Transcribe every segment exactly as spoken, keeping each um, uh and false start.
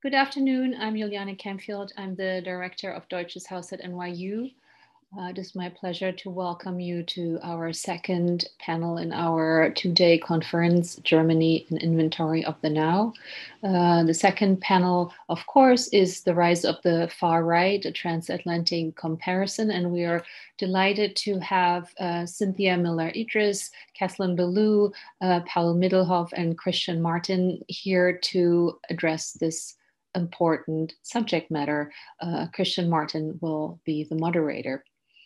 Good afternoon. I'm Juliane Kempfield. I'm the director of Deutsches Haus at N Y U. Uh, it is my pleasure to welcome you to our second panel in our two-day conference, Germany, an Inventory of the Now. Uh, the second panel, of course, is the rise of the far right, a transatlantic comparison, and we are delighted to have uh, Cynthia Miller-Idriss, Kathleen Belew, uh, Paul Middelhoff, and Christian Martin here to address this important subject matter. Uh, Christian Martin will be the moderator.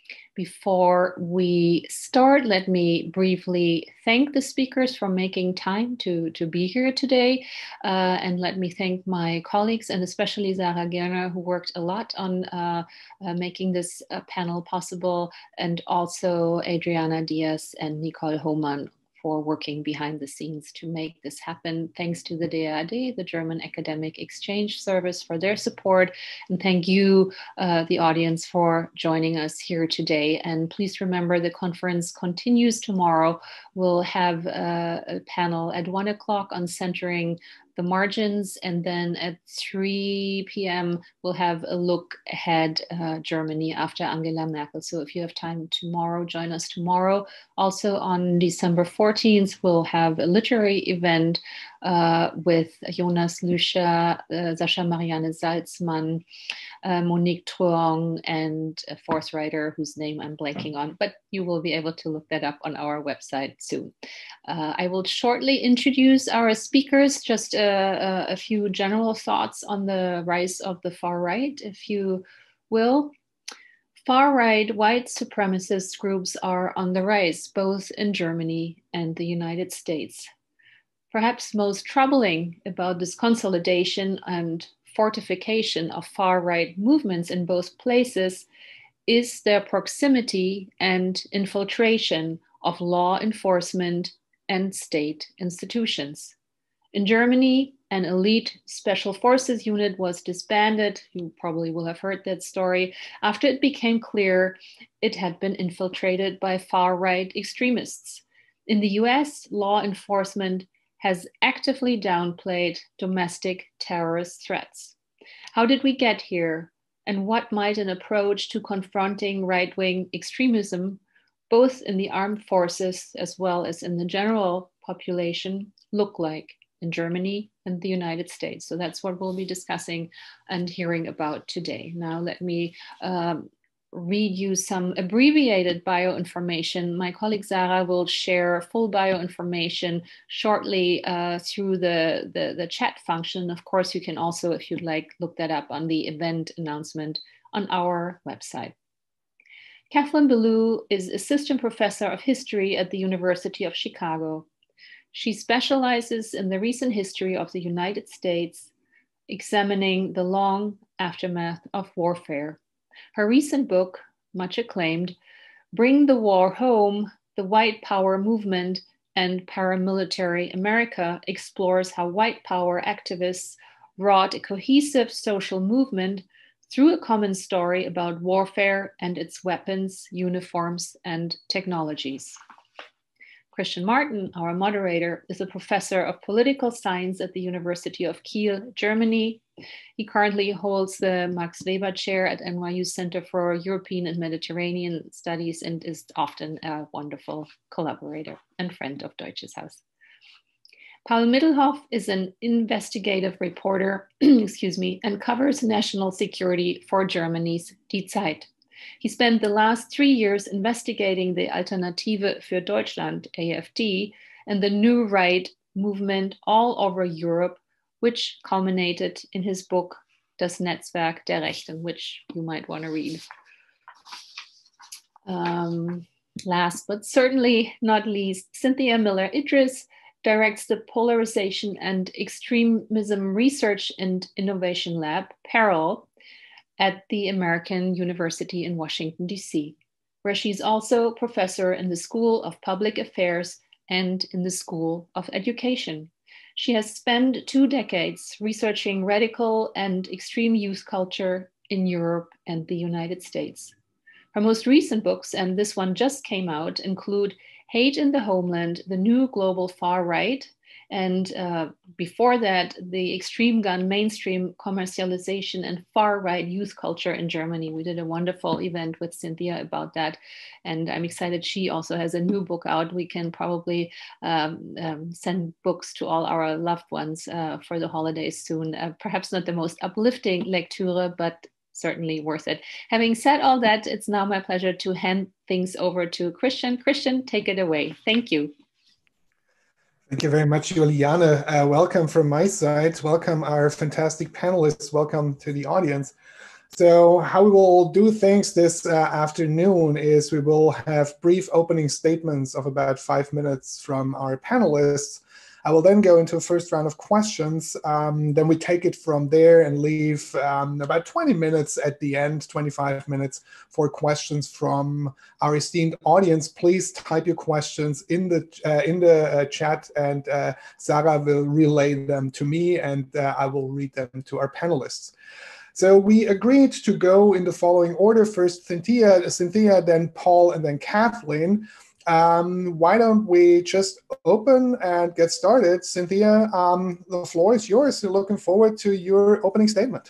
Before we start, let me briefly thank the speakers for making time to, to be here today. Uh, and let me thank my colleagues and especially Sarah Gerner, who worked a lot on uh, uh, making this uh, panel possible, and also Adriana Diaz and Nicole Hohmann for working behind the scenes to make this happen. Thanks to the D A D, the German Academic Exchange Service, for their support. And thank you, uh, the audience, for joining us here today. And please remember the conference continues tomorrow. We'll have uh, a panel at one o'clock on centering the margins, and then at three p m we'll have a look ahead uh, Germany after Angela Merkel. So if you have time tomorrow, join us tomorrow. Also on December fourteenth, we'll have a literary event uh, with Jonas Lüscher, uh, Sascha Marianne Salzmann, uh, Monique Truong, and a fourth writer whose name I'm blanking on, but you will be able to look that up on our website soon. Uh, I will shortly introduce our speakers, just a, a few general thoughts on the rise of the far right, if you will. Far-right white supremacist groups are on the rise, both in Germany and the United States. Perhaps most troubling about this consolidation and fortification of far-right movements in both places is their proximity and infiltration of law enforcement and state institutions. In Germany, an elite special forces unit was disbanded. You probably will have heard that story after it became clear it had been infiltrated by far-right extremists. In the U S, law enforcement has actively downplayed domestic terrorist threats. How did we get here? And what might an approach to confronting right-wing extremism, both in the armed forces as well as in the general population, look like in Germany and the United States? So that's what we'll be discussing and hearing about today. Now, let me um, read you some abbreviated bioinformation. My colleague Sarah will share full bioinformation shortly uh, through the, the, the chat function. Of course, you can also, if you'd like, look that up on the event announcement on our website. Kathleen Belew is assistant professor of history at the University of Chicago. She specializes in the recent history of the United States, examining the long aftermath of warfare. Her recent book, much acclaimed, Bring the War Home, The White Power Movement and Paramilitary America, explores how white power activists wrought a cohesive social movement through a common story about warfare and its weapons, uniforms, and technologies. Christian Martin, our moderator, is a professor of political science at the University of Kiel, Germany. He currently holds the Max Weber Chair at N Y U Center for European and Mediterranean Studies and is often a wonderful collaborator and friend of Deutsches Haus. Paul Middelhoff is an investigative reporter, excuse me, and covers national security for Germany's Die Zeit. He spent the last three years investigating the Alternative für Deutschland, A F D, and the New Right movement all over Europe, which culminated in his book, Das Netzwerk der Rechten, which you might want to read. Um, last but certainly not least, Cynthia Miller-Idriss directs the Polarization and Extremism Research and Innovation Lab, PARAL, at the American University in Washington, D C, where she's also professor in the School of Public Affairs and in the School of Education. She has spent two decades researching radical and extreme youth culture in Europe and the United States. Her most recent books, and this one just came out, include Hate in the Homeland, the New Global Far Right, and uh, before that, the extreme gun mainstream commercialization and far right youth culture in Germany. We did a wonderful event with Cynthia about that. And I'm excited she also has a new book out. We can probably um, um, send books to all our loved ones uh, for the holidays soon. Uh, perhaps not the most uplifting lecture, but certainly worth it. Having said all that, it's now my pleasure to hand things over to Christian. Christian, take it away. Thank you. Thank you very much, Juliane. Uh, welcome from my side. Welcome our fantastic panelists. Welcome to the audience. So how we will do things this uh, afternoon is we will have brief opening statements of about five minutes from our panelists. I will then go into a first round of questions. Um, then we take it from there and leave um, about twenty minutes at the end, twenty-five minutes for questions from our esteemed audience. Please type your questions in the uh, in the uh, chat, and uh, Sarah will relay them to me, and uh, I will read them to our panelists. So we agreed to go in the following order: first Cynthia, Cynthia, then Paul, and then Kathleen. Um, why don't we just open and get started? Cynthia, um, the floor is yours. So looking forward to your opening statement.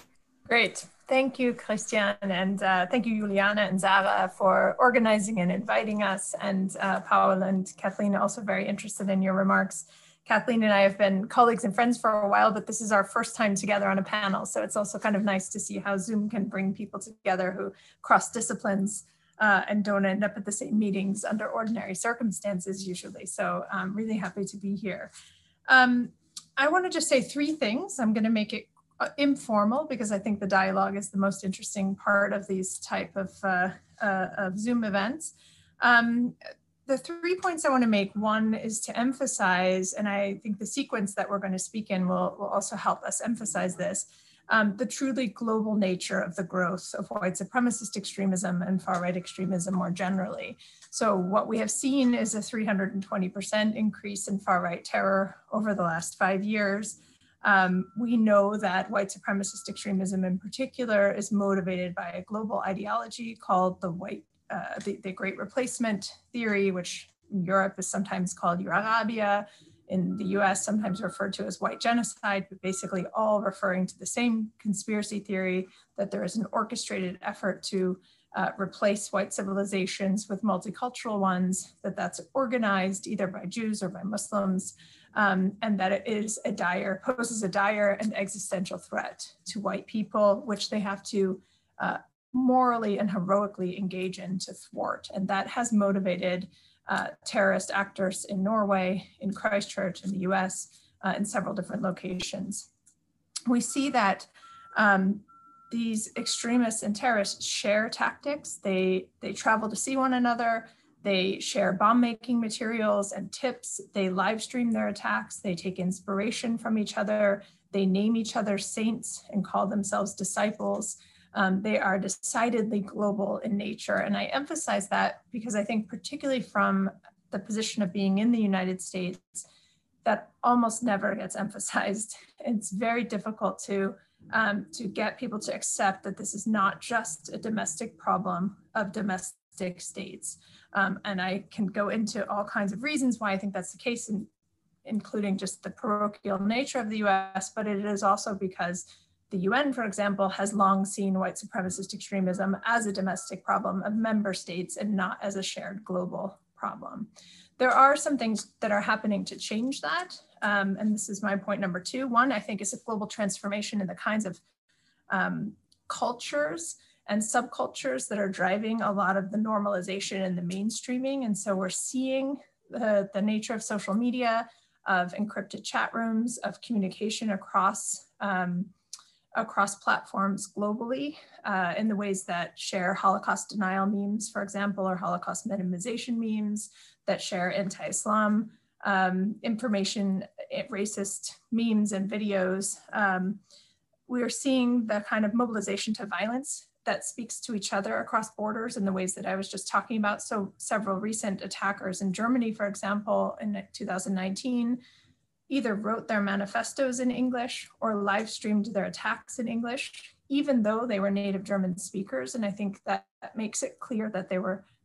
Great. Thank you, Christian, and uh, thank you, Juliane and Sarah, for organizing and inviting us, and uh, Paul and Kathleen, also very interested in your remarks. Kathleen and I have been colleagues and friends for a while, but this is our first time together on a panel, so it's also kind of nice to see how Zoom can bring people together who cross disciplines Uh, and don't end up at the same meetings under ordinary circumstances usually. So I'm really happy to be here. Um, I want to just say three things. I'm going to make it uh, informal because I think the dialogue is the most interesting part of these type of, uh, uh, of Zoom events. Um, the three points I want to make, one is to emphasize, and I think the sequence that we're going to speak in will, will also help us emphasize this, Um, the truly global nature of the growth of white supremacist extremism and far-right extremism more generally. So what we have seen is a three hundred twenty percent increase in far-right terror over the last five years. Um, we know that white supremacist extremism in particular is motivated by a global ideology called the white, uh, the, the Great Replacement theory, which in Europe is sometimes called Eurarabia, in the U S sometimes referred to as white genocide, but basically all referring to the same conspiracy theory that there is an orchestrated effort to uh, replace white civilizations with multicultural ones, that that's organized either by Jews or by Muslims, um, and that it is a dire, poses a dire and existential threat to white people, which they have to uh, morally and heroically engage in to thwart. And that has motivated Uh, terrorist actors in Norway, in Christchurch, in the U S, uh, in several different locations. We see that um, these extremists and terrorists share tactics. They, they travel to see one another. They share bomb-making materials and tips. They live stream their attacks. They take inspiration from each other. They name each other saints and call themselves disciples. Um, they are decidedly global in nature. And I emphasize that because I think particularly from the position of being in the United States, that almost never gets emphasized. It's very difficult to, um, to get people to accept that this is not just a domestic problem of domestic states. Um, and I can go into all kinds of reasons why I think that's the case, in, including just the parochial nature of the U S, but it is also because the U N, for example, has long seen white supremacist extremism as a domestic problem of member states and not as a shared global problem. There are some things that are happening to change that. Um, and this is my point number two. One, I think, is a global transformation in the kinds of um, cultures and subcultures that are driving a lot of the normalization and the mainstreaming. And so we're seeing the, the nature of social media, of encrypted chat rooms, of communication across um, across platforms globally uh, in the ways that share Holocaust denial memes, for example, or Holocaust minimization memes, that share anti-Islam um, information, racist memes and videos. Um, we are seeing the kind of mobilization to violence that speaks to each other across borders in the ways that I was just talking about. So several recent attackers in Germany, for example, in two thousand nineteen, either wrote their manifestos in English or live streamed their attacks in English, even though they were native German speakers. And I think that, that makes it clear that they were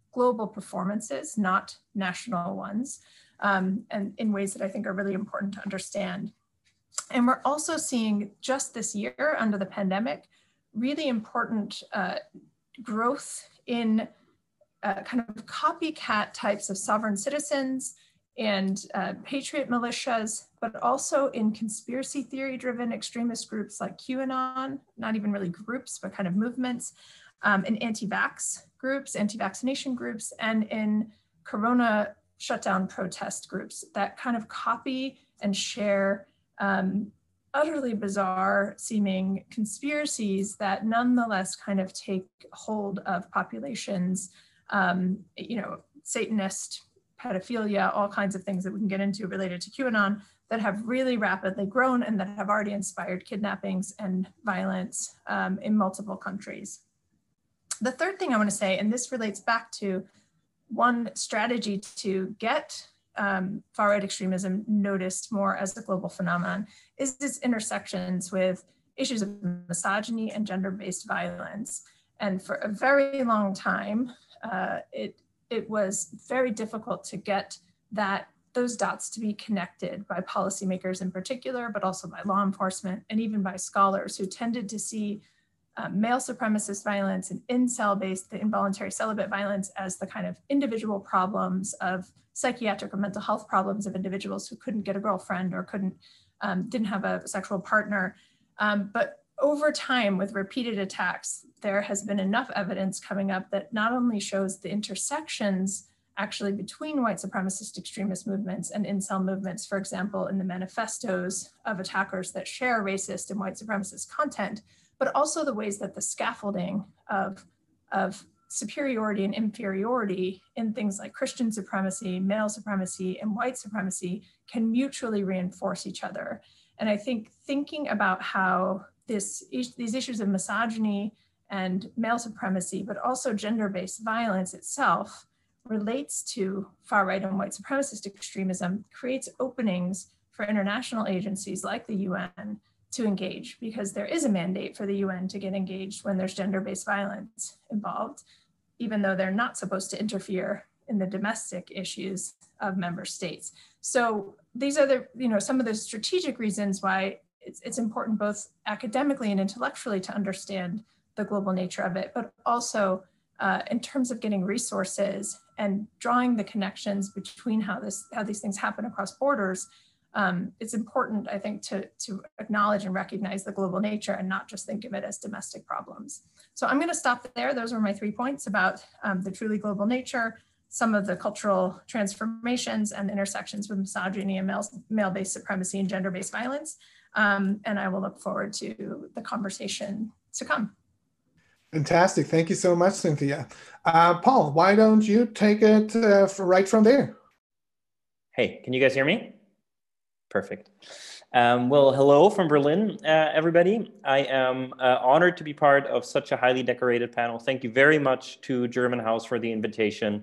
global performances, not national ones, um, and in ways that I think are really important to understand. And we're also seeing just this year under the pandemic, really important uh, growth in uh, kind of copycat types of sovereign citizens and uh, patriot militias, but also in conspiracy theory driven extremist groups like QAnon, not even really groups, but kind of movements, um, in anti-vax groups, anti-vaccination groups, and in Corona shutdown protest groups that kind of copy and share um, utterly bizarre seeming conspiracies that nonetheless kind of take hold of populations, um, you know, Satanist, pedophilia, all kinds of things that we can get into related to QAnon that have really rapidly grown and that have already inspired kidnappings and violence um, in multiple countries. The third thing I want to say, and this relates back to one strategy to get um, far-right extremism noticed more as a global phenomenon, is its intersections with issues of misogyny and gender-based violence. And for a very long time, uh, it, it was very difficult to get that those dots to be connected by policymakers in particular, but also by law enforcement and even by scholars who tended to see uh, male supremacist violence and incel-based, the involuntary celibate violence, as the kind of individual problems of psychiatric or mental health problems of individuals who couldn't get a girlfriend or couldn't, um, didn't have a sexual partner. Um, but over time, with repeated attacks, there has been enough evidence coming up that not only shows the intersections actually between white supremacist extremist movements and incel movements, for example, in the manifestos of attackers that share racist and white supremacist content, but also the ways that the scaffolding of, of superiority and inferiority in things like Christian supremacy, male supremacy, and white supremacy can mutually reinforce each other. And I think thinking about how this, these issues of misogyny and male supremacy, but also gender-based violence itself, relates to far-right and white supremacist extremism, creates openings for international agencies like the U N to engage, because there is a mandate for the U N to get engaged when there's gender-based violence involved, even though they're not supposed to interfere in the domestic issues of member states. So these are the, you know, some of the strategic reasons why it's, it's important both academically and intellectually to understand the global nature of it, but also uh, in terms of getting resources and drawing the connections between how this, how these things happen across borders. Um, it's important, I think, to, to acknowledge and recognize the global nature and not just think of it as domestic problems. So I'm going to stop there. Those were my three points about um, the truly global nature, some of the cultural transformations and intersections with misogyny and male, male-based supremacy and gender-based violence. Um, and I will look forward to the conversation to come. Fantastic. Thank you so much, Cynthia. Uh, Paul, why don't you take it uh, for right from there? Hey, can you guys hear me? Perfect. Um, well, hello from Berlin, uh, everybody. I am uh, honored to be part of such a highly decorated panel. Thank you very much to German House for the invitation.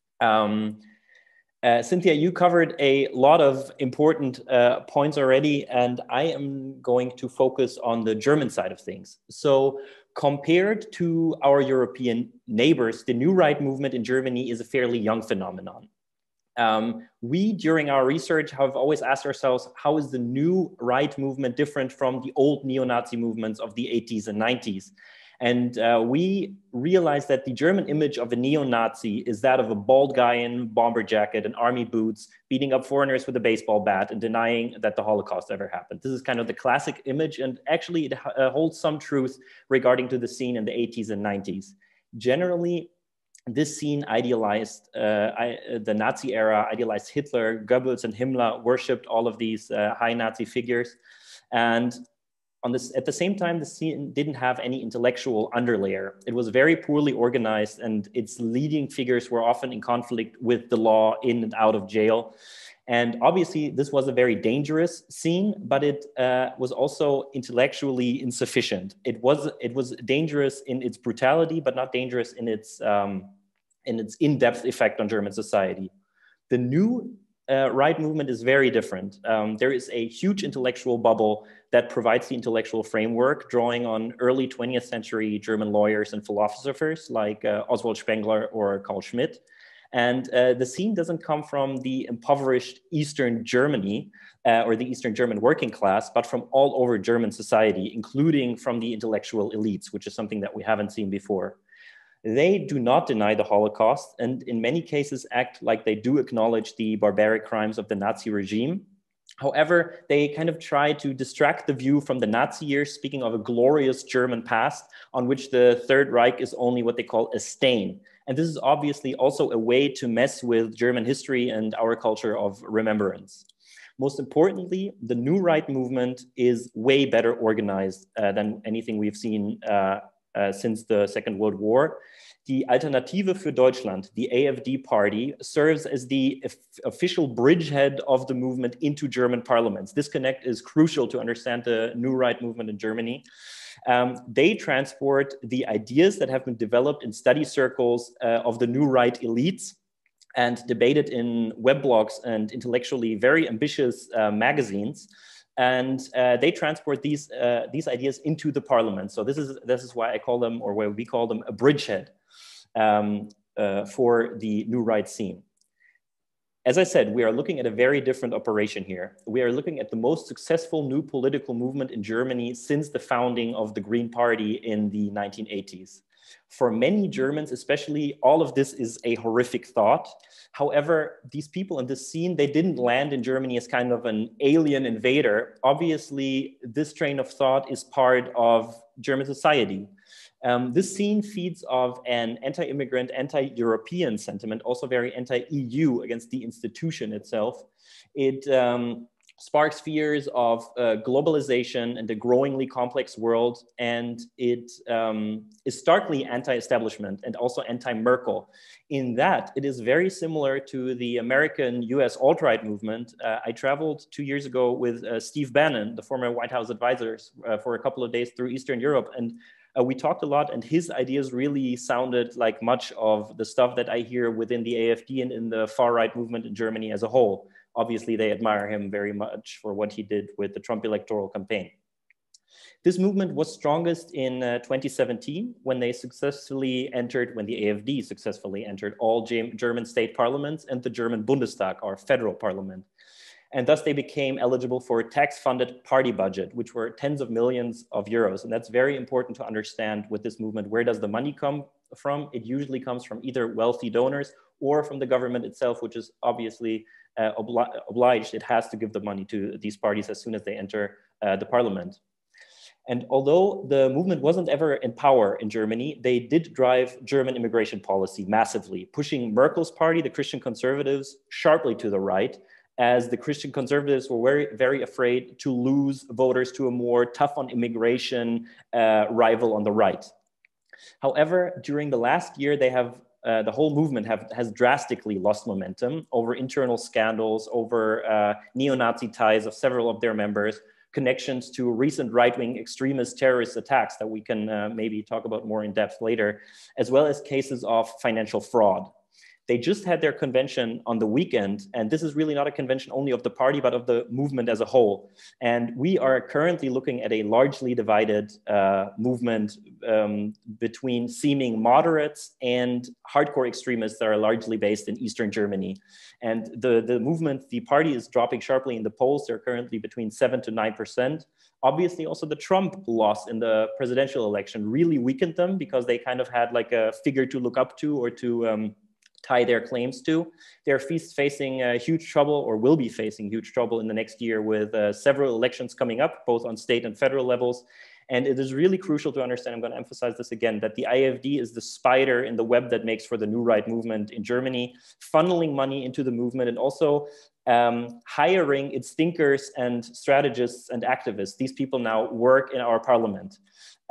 Um, uh, Cynthia, you covered a lot of important uh, points already, and I am going to focus on the German side of things. So compared to our European neighbors, the New Right movement in Germany is a fairly young phenomenon. Um, we, during our research, have always asked ourselves, how is the New Right movement different from the old neo-Nazi movements of the eighties and nineties? And uh, we realized that the German image of a neo-Nazi is that of a bald guy in bomber jacket and army boots, beating up foreigners with a baseball bat and denying that the Holocaust ever happened. This is kind of the classic image, and actually it uh, holds some truth regarding to the scene in the eighties and nineties. Generally, this scene idealized uh, I, uh, the Nazi era, idealized Hitler, Goebbels and Himmler, worshipped all of these uh, high Nazi figures. And on this, at the same time, the scene didn't have any intellectual underlayer. It was very poorly organized, and its leading figures were often in conflict with the law, in and out of jail. And obviously, this was a very dangerous scene, but it uh, was also intellectually insufficient. It was, it was dangerous in its brutality, but not dangerous in its, um, in its in-depth effect on German society. The new uh, right movement is very different. Um, there is a huge intellectual bubble that provides the intellectual framework, drawing on early twentieth century German lawyers and philosophers like uh, Oswald Spengler or Carl Schmitt. And uh, the scene doesn't come from the impoverished Eastern Germany uh, or the Eastern German working class, but from all over German society, including from the intellectual elites, which is something that we haven't seen before. They do not deny the Holocaust, and in many cases act like they do acknowledge the barbaric crimes of the Nazi regime. However, they kind of try to distract the view from the Nazi years, speaking of a glorious German past on which the Third Reich is only what they call a stain. And this is obviously also a way to mess with German history and our culture of remembrance. Most importantly, the New Right movement is way better organized uh, than anything we've seen uh, uh, since the Second World War. The Alternative für Deutschland, the A F D party, serves as the official bridgehead of the movement into German parliaments. This connect is crucial to understand the New Right movement in Germany. Um, they transport the ideas that have been developed in study circles uh, of the New Right elites and debated in weblogs and intellectually very ambitious uh, magazines. And uh, they transport these, uh, these ideas into the parliament. So this is, this is why I call them, or why we call them, a bridgehead um, uh, for the New Right scene. As I said, we are looking at a very different operation here. We are looking at the most successful new political movement in Germany since the founding of the Green Party in the nineteen eighties. For many Germans, especially, all of this is a horrific thought. However, these people in this scene, they didn't land in Germany as kind of an alien invader. Obviously, this train of thought is part of German society. Um, this scene feeds off an anti-immigrant, anti-European sentiment, also very anti-E U against the institution itself. It um, sparks fears of uh, globalization and a growingly complex world, and it um, is starkly anti-establishment and also anti-Merkel. In that, it is very similar to the American U S alt-right movement. Uh, I traveled two years ago with uh, Steve Bannon, the former White House advisor, uh, for a couple of days through Eastern Europe, and Uh, we talked a lot, and his ideas really sounded like much of the stuff that I hear within the A F D and in the far-right movement in Germany as a whole. Obviously, they admire him very much for what he did with the Trump electoral campaign. This movement was strongest in uh, twenty seventeen when they successfully entered, when the A F D successfully entered all German state parliaments and the German Bundestag, our federal parliament. And thus they became eligible for a tax-funded party budget, which were tens of millions of euros. And that's very important to understand with this movement. Where does the money come from? It usually comes from either wealthy donors or from the government itself, which is obviously uh, obli obliged. It has to give the money to these parties as soon as they enter uh, the parliament. And although the movement wasn't ever in power in Germany, they did drive German immigration policy massively, pushing Merkel's party, the Christian Conservatives, sharply to the right, as the Christian Conservatives were very, very afraid to lose voters to a more tough on immigration uh, rival on the right. However, during the last year, they have, uh, the whole movement have, has drastically lost momentum over internal scandals, over uh, neo-Nazi ties of several of their members, connections to recent right-wing extremist terrorist attacks that we can uh, maybe talk about more in depth later, as well as cases of financial fraud. They just had their convention on the weekend, and this is really not a convention only of the party, but of the movement as a whole. And we are currently looking at a largely divided uh, movement um, between seeming moderates and hardcore extremists that are largely based in Eastern Germany. And the, the movement, the party is dropping sharply in the polls. They're currently between seven to nine percent. Obviously, also the Trump loss in the presidential election really weakened them because they kind of had like a figure to look up to or to um, tie their claims to. They're facing uh, huge trouble, or will be facing huge trouble in the next year with uh, several elections coming up, both on state and federal levels. And it is really crucial to understand, I'm going to emphasize this again, that the A F D is the spider in the web that makes for the New Right movement in Germany, funneling money into the movement and also um, hiring its thinkers and strategists and activists. These people now work in our parliament.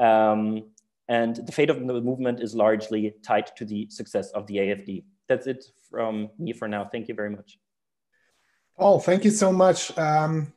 Um, and the fate of the movement is largely tied to the success of the A F D. That's it from me for now. Thank you very much. Paul, thank you so much. Um,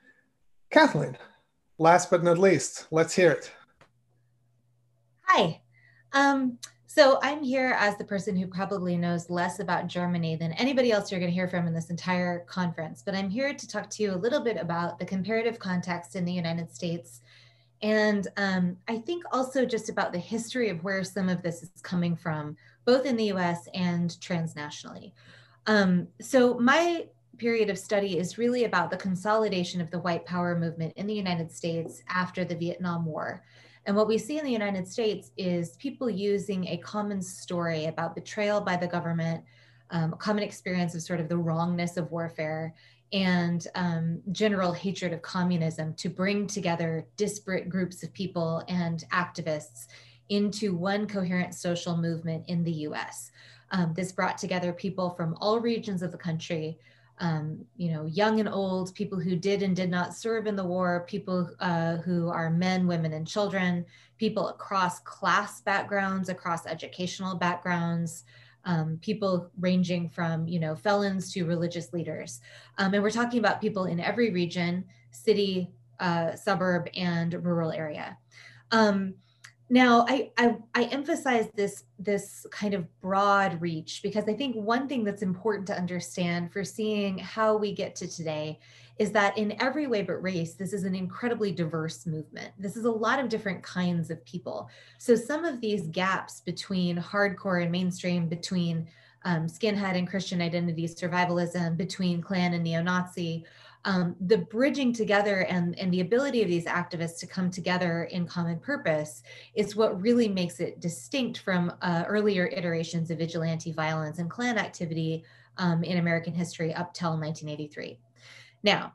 Kathleen, last but not least, let's hear it. Hi. Um, So I'm here as the person who probably knows less about Germany than anybody else you're going to hear from in this entire conference. But I'm here to talk to you a little bit about the comparative context in the United States. And um, I think also just about the history of where some of this is coming from, both in the U S and transnationally. Um, so my period of study is really about the consolidation of the white power movement in the United States after the Vietnam War. And what we see in the United States is people using a common story about betrayal by the government, um, a common experience of sort of the wrongness of warfare, and um, general hatred of communism to bring together disparate groups of people and activists into one coherent social movement in the U S. Um, this brought together people from all regions of the country, um, you know, young and old, people who did and did not serve in the war, people uh, who are men, women, and children, people across class backgrounds, across educational backgrounds, um, people ranging from, you know, felons to religious leaders. Um, and we're talking about people in every region, city, uh, suburb, and rural area. Um, Now, I, I, I emphasize this, this kind of broad reach because I think one thing that's important to understand for seeing how we get to today is that in every way but race, this is an incredibly diverse movement. This is a lot of different kinds of people. So some of these gaps between hardcore and mainstream, between um, skinhead and Christian identity survivalism, between Klan and neo-Nazi, Um, the bridging together and, and the ability of these activists to come together in common purpose is what really makes it distinct from uh, earlier iterations of vigilante violence and Klan activity um, in American history up till nineteen eighty-three. Now,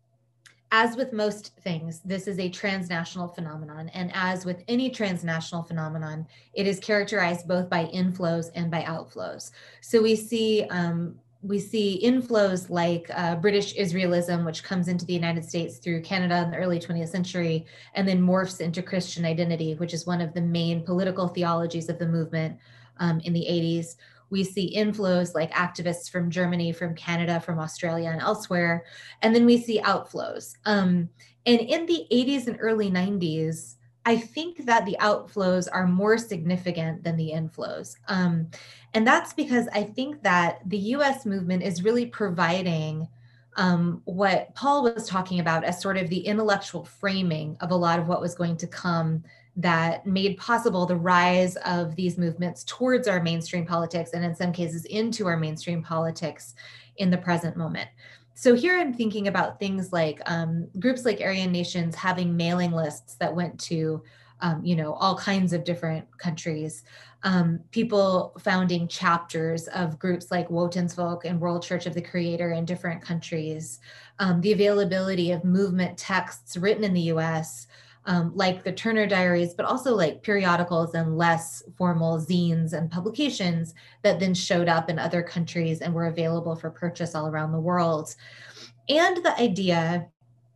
as with most things, this is a transnational phenomenon. And as with any transnational phenomenon, it is characterized both by inflows and by outflows. So we see um, We see inflows like uh, British Israelism, which comes into the United States through Canada in the early twentieth century, and then morphs into Christian identity, which is one of the main political theologies of the movement um, in the eighties. We see inflows like activists from Germany, from Canada, from Australia, and elsewhere. And then we see outflows. Um, and in the eighties and early nineties, I think that the outflows are more significant than the inflows. Um, and that's because I think that the U S movement is really providing um, what Paul was talking about as sort of the intellectual framing of a lot of what was going to come that made possible the rise of these movements towards our mainstream politics and in some cases into our mainstream politics in the present moment. So here I'm thinking about things like um, groups like Aryan Nations having mailing lists that went to, um, you know, all kinds of different countries. Um, people founding chapters of groups like Wotensvolk and World Church of the Creator in different countries. Um, the availability of movement texts written in the U S, um, like the Turner Diaries, but also like periodicals and less formal zines and publications that then showed up in other countries and were available for purchase all around the world. And the idea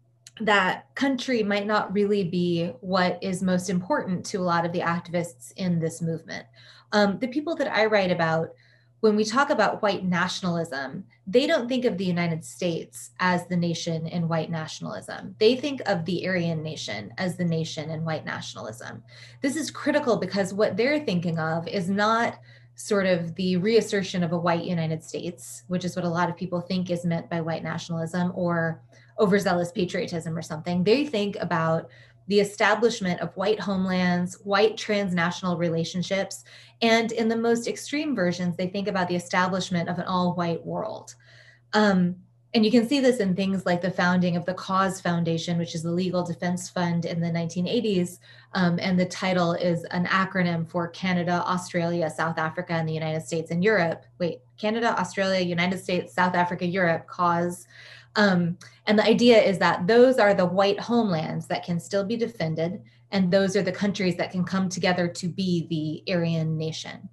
that country might not really be what is most important to a lot of the activists in this movement. Um, the people that I write about, when we talk about white nationalism, they don't think of the United States as the nation in white nationalism. They think of the Aryan nation as the nation in white nationalism. This is critical because what they're thinking of is not sort of the reassertion of a white United States, which is what a lot of people think is meant by white nationalism, or overzealous patriotism or something. They think about the establishment of white homelands, white transnational relationships, and in the most extreme versions, they think about the establishment of an all-white world. Um, and you can see this in things like the founding of the Cause Foundation, which is the legal defense fund in the nineteen eighties. Um, and the title is an acronym for Canada, Australia, South Africa, and the United States and Europe. Wait, Canada, Australia, United States, South Africa, Europe, Cause. Um, and the idea is that those are the white homelands that can still be defended, and those are the countries that can come together to be the Aryan nation.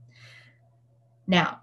Now,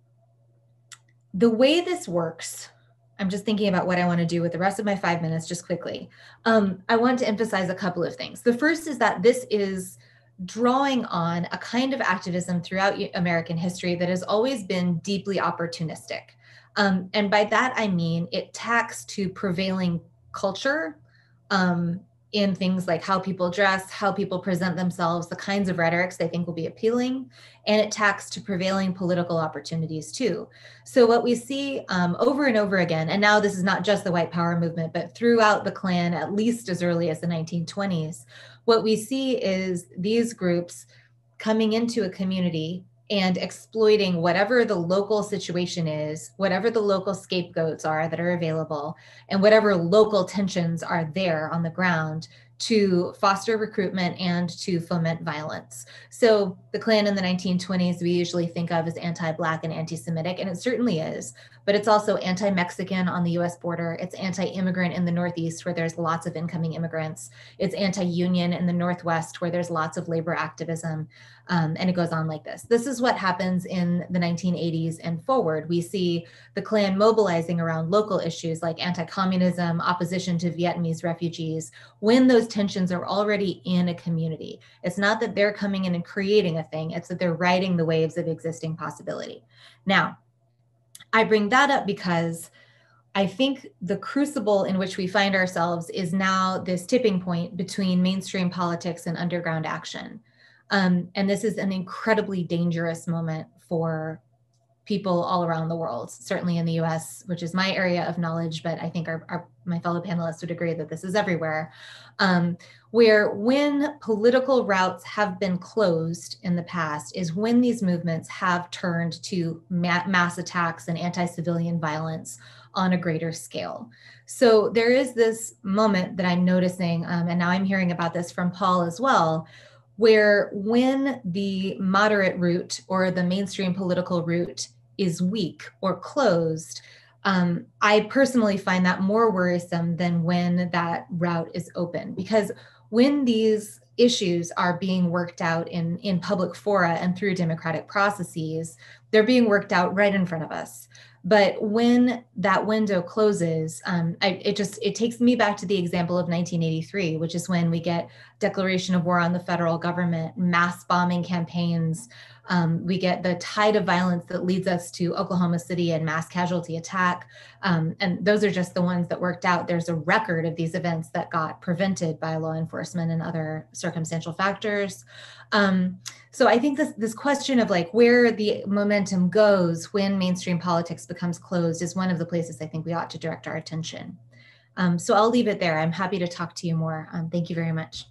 the way this works, I'm just thinking about what I want to do with the rest of my five minutes just quickly. Um, I want to emphasize a couple of things. The first is that this is drawing on a kind of activism throughout American history that has always been deeply opportunistic. Um, and by that, I mean it tacks to prevailing culture, um, in things like how people dress, how people present themselves, the kinds of rhetorics they think will be appealing, and it tacks to prevailing political opportunities too. So what we see um, over and over again, and now this is not just the white power movement, but throughout the Klan, at least as early as the nineteen twenties, what we see is these groups coming into a community and exploiting whatever the local situation is, whatever the local scapegoats are that are available, and whatever local tensions are there on the ground to foster recruitment and to foment violence. So the Klan in the nineteen twenties, we usually think of as anti-Black and anti-Semitic, and it certainly is, but it's also anti-Mexican on the U S border. It's anti-immigrant in the Northeast, where there's lots of incoming immigrants. It's anti-union in the Northwest, where there's lots of labor activism. Um, and it goes on like this. This is what happens in the nineteen eighties and forward. We see the Klan mobilizing around local issues like anti-communism, opposition to Vietnamese refugees, when those tensions are already in a community. It's not that they're coming in and creating a thing, it's that they're riding the waves of existing possibility. Now, I bring that up because I think the crucible in which we find ourselves is now this tipping point between mainstream politics and underground action. Um, and this is an incredibly dangerous moment for people all around the world, certainly in the U S, which is my area of knowledge, but I think our, our, my fellow panelists would agree that this is everywhere, um, where when political routes have been closed in the past is when these movements have turned to ma mass attacks and anti-civilian violence on a greater scale. So there is this moment that I'm noticing, um, and now I'm hearing about this from Paul as well, where when the moderate route or the mainstream political route is weak or closed, um, I personally find that more worrisome than when that route is open. Because when these issues are being worked out in, in public fora and through democratic processes, they're being worked out right in front of us. But when that window closes, um, I, it just, it takes me back to the example of nineteen eighty-three, which is when we get declaration of war on the federal government, mass bombing campaigns. Um, we get the tide of violence that leads us to Oklahoma City and mass casualty attack. Um, and those are just the ones that worked out. There's a record of these events that got prevented by law enforcement and other circumstantial factors. Um, so I think this, this question of like where the momentum goes when mainstream politics becomes closed is one of the places I think we ought to direct our attention. Um, so I'll leave it there. I'm happy to talk to you more. Um, thank you very much.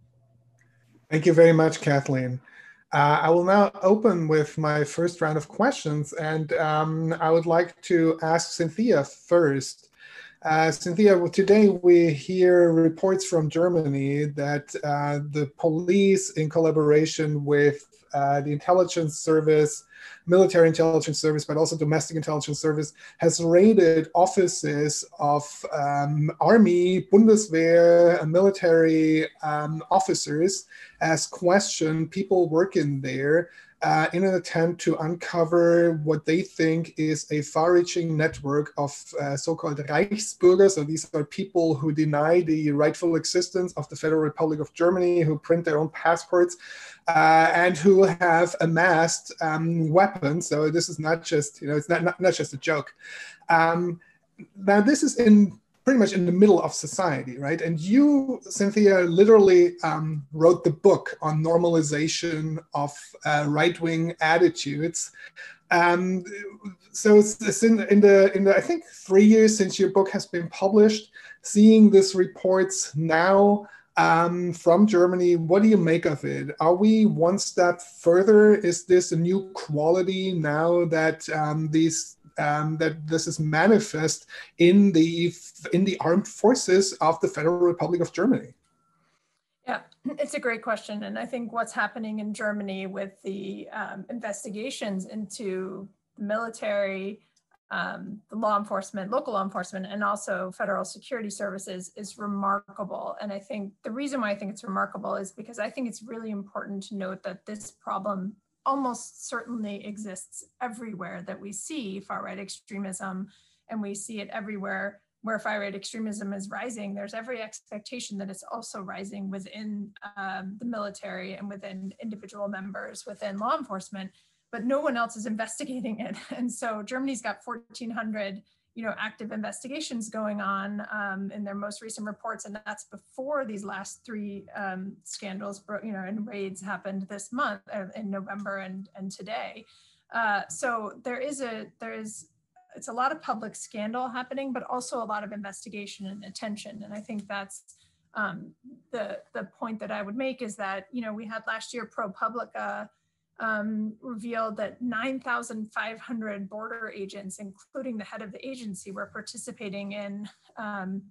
Thank you very much, Kathleen. Uh, I will now open with my first round of questions, and um, I would like to ask Cynthia first. Uh, Cynthia, today we hear reports from Germany that uh, the police, in collaboration with uh, the intelligence service, military intelligence service, but also domestic intelligence service, has raided offices of um, army, Bundeswehr, military um, officers, as questioned people working there uh, in an attempt to uncover what they think is a far-reaching network of uh, so-called Reichsbürger. So these are people who deny the rightful existence of the Federal Republic of Germany, who print their own passports, uh, and who have amassed um, weapons. So this is not just, you know, it's not, not, not just a joke. Um, now this is in pretty much in the middle of society, right? And you, Cynthia, literally um, wrote the book on normalization of uh, right-wing attitudes. Um, so it's in, in, the, in the, I think, three years since your book has been published, seeing these reports now um, from Germany, what do you make of it? Are we one step further? Is this a new quality now that um, these Um, that this is manifest in the in the armed forces of the Federal Republic of Germany? Yeah, it's a great question. And I think what's happening in Germany with the um, investigations into the military, um, the law enforcement, local law enforcement, and also federal security services is remarkable. And I think the reason why I think it's remarkable is because I think it's really important to note that this problem almost certainly exists everywhere that we see far-right extremism, and we see it everywhere where far-right extremism is rising. There's every expectation that it's also rising within um, the military and within individual members within law enforcement, but no one else is investigating it. And so Germany's got fourteen hundred you know, active investigations going on um, in their most recent reports, and that's before these last three um, scandals, you know, and raids happened this month uh, in November and and today. Uh, so there is a there is it's a lot of public scandal happening, but also a lot of investigation and attention, and I think that's um, the the point that I would make is that, you know, we had last year ProPublica Um, revealed that nine thousand five hundred border agents, including the head of the agency, were participating in um,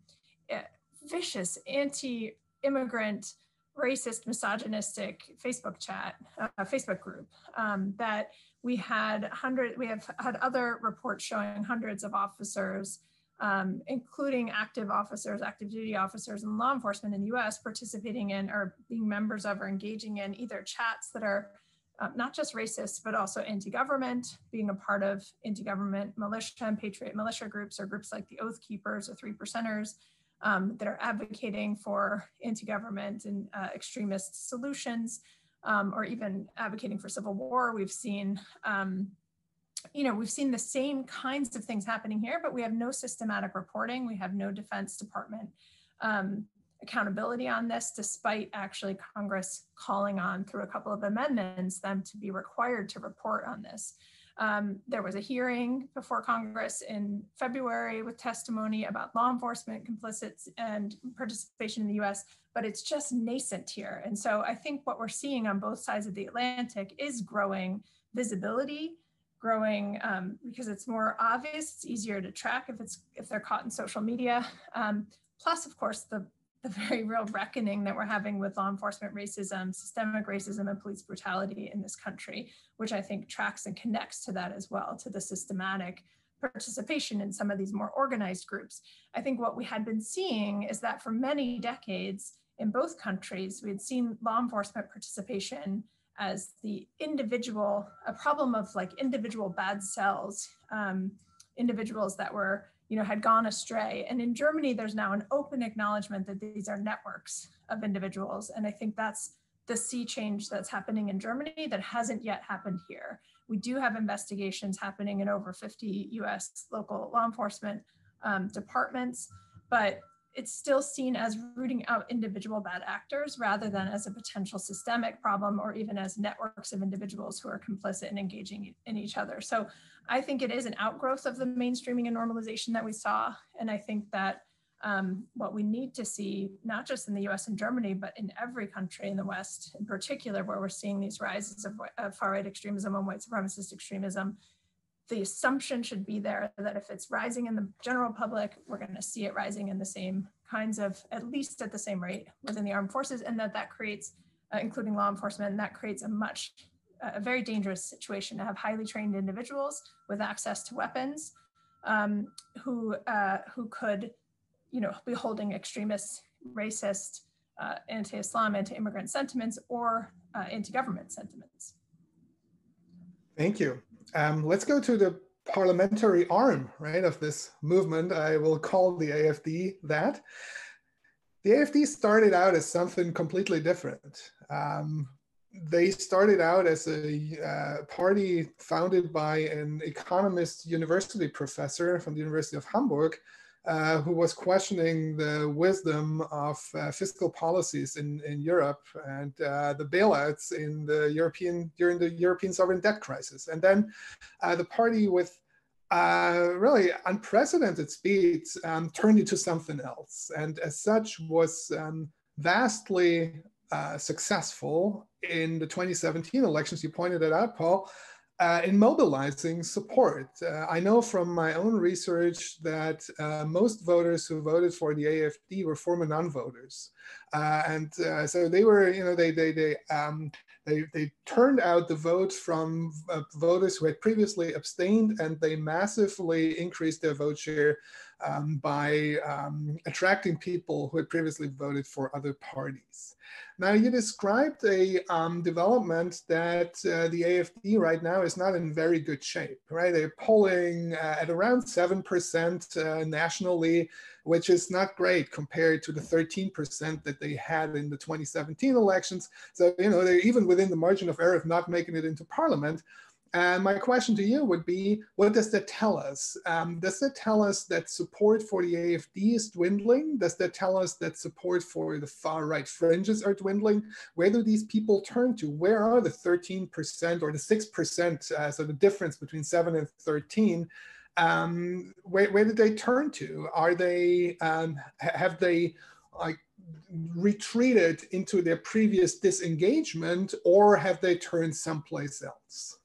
vicious anti-immigrant, racist, misogynistic Facebook chat, uh, Facebook group. Um, that we had hundred, we have had other reports showing hundreds of officers, um, including active officers, active duty officers, and law enforcement in the U S participating in or being members of or engaging in either chats that are Uh, not just racist, but also anti-government, being a part of anti-government militia and patriot militia groups, or groups like the Oath Keepers or Three Percenters um, that are advocating for anti-government and uh, extremist solutions, um, or even advocating for civil war. We've seen, um, you know, we've seen the same kinds of things happening here, but we have no systematic reporting. We have no Defense Department um, accountability on this, despite actually Congress calling on, through a couple of amendments, them to be required to report on this. Um, there was a hearing before Congress in February with testimony about law enforcement complicit and participation in the U S, but it's just nascent here. And so I think what we're seeing on both sides of the Atlantic is growing visibility, growing um, because it's more obvious, it's easier to track if it's if they're caught in social media. Um, plus, of course, the the very real reckoning that we're having with law enforcement racism, systemic racism, and police brutality in this country, which I think tracks and connects to that as well, to the systematic participation in some of these more organized groups. I think what we had been seeing is that for many decades in both countries, we had seen law enforcement participation as the individual, a problem of like individual bad cells, um, individuals that were, you know, had gone astray. And in Germany, there's now an open acknowledgement that these are networks of individuals. And I think that's the sea change that's happening in Germany that hasn't yet happened here. We do have investigations happening in over fifty U S local law enforcement um, departments, but it's still seen as rooting out individual bad actors rather than as a potential systemic problem, or even as networks of individuals who are complicit in engaging in each other. So I think it is an outgrowth of the mainstreaming and normalization that we saw. And I think that um, what we need to see, not just in the U S and Germany, but in every country in the West in particular, where we're seeing these rises of, of far-right extremism and white supremacist extremism, the assumption should be there that if it's rising in the general public, we're going to see it rising in the same kinds of, at least at the same rate within the armed forces, and that that creates, uh, including law enforcement, and that creates a much, uh, a very dangerous situation to have highly trained individuals with access to weapons um, who, uh, who could, you know, be holding extremist, racist, uh, anti-Islam, anti-immigrant sentiments, or uh, anti-government sentiments. Thank you. Um, let's go to the parliamentary arm, right, of this movement. I will call the A F D that. The A F D started out as something completely different. Um, they started out as a uh, party founded by an economist university professor from the University of Hamburg, Uh, who was questioning the wisdom of uh, fiscal policies in, in Europe and uh, the bailouts in the European during the European sovereign debt crisis. And then uh, the party, with uh, really unprecedented speed, um, turned into something else, and as such was um, vastly uh, successful in the twenty seventeen elections. You pointed it out, Paul. Uh, in mobilizing support. Uh, I know from my own research that uh, most voters who voted for the A F D were former non-voters. Uh, and uh, so they were, you know, they they they um, they, they turned out the votes from uh, voters who had previously abstained, and they massively increased their vote share um, by um, attracting people who had previously voted for other parties. Now, you described a um, development that uh, the A F D right now is not in very good shape, right? They're polling uh, at around seven percent uh, nationally, which is not great compared to the thirteen percent that they had in the twenty seventeen elections. So, you know, they're even within the margin of error of not making it into parliament. And my question to you would be, what does that tell us? Um, does that tell us that support for the A F D is dwindling? Does that tell us that support for the far-right fringes are dwindling? Where do these people turn to? Where are the thirteen percent or the six percent, uh, so the difference between seven and thirteen? Um, where, where did they turn to? Are they, um, have they like retreated into their previous disengagement, or have they turned someplace else?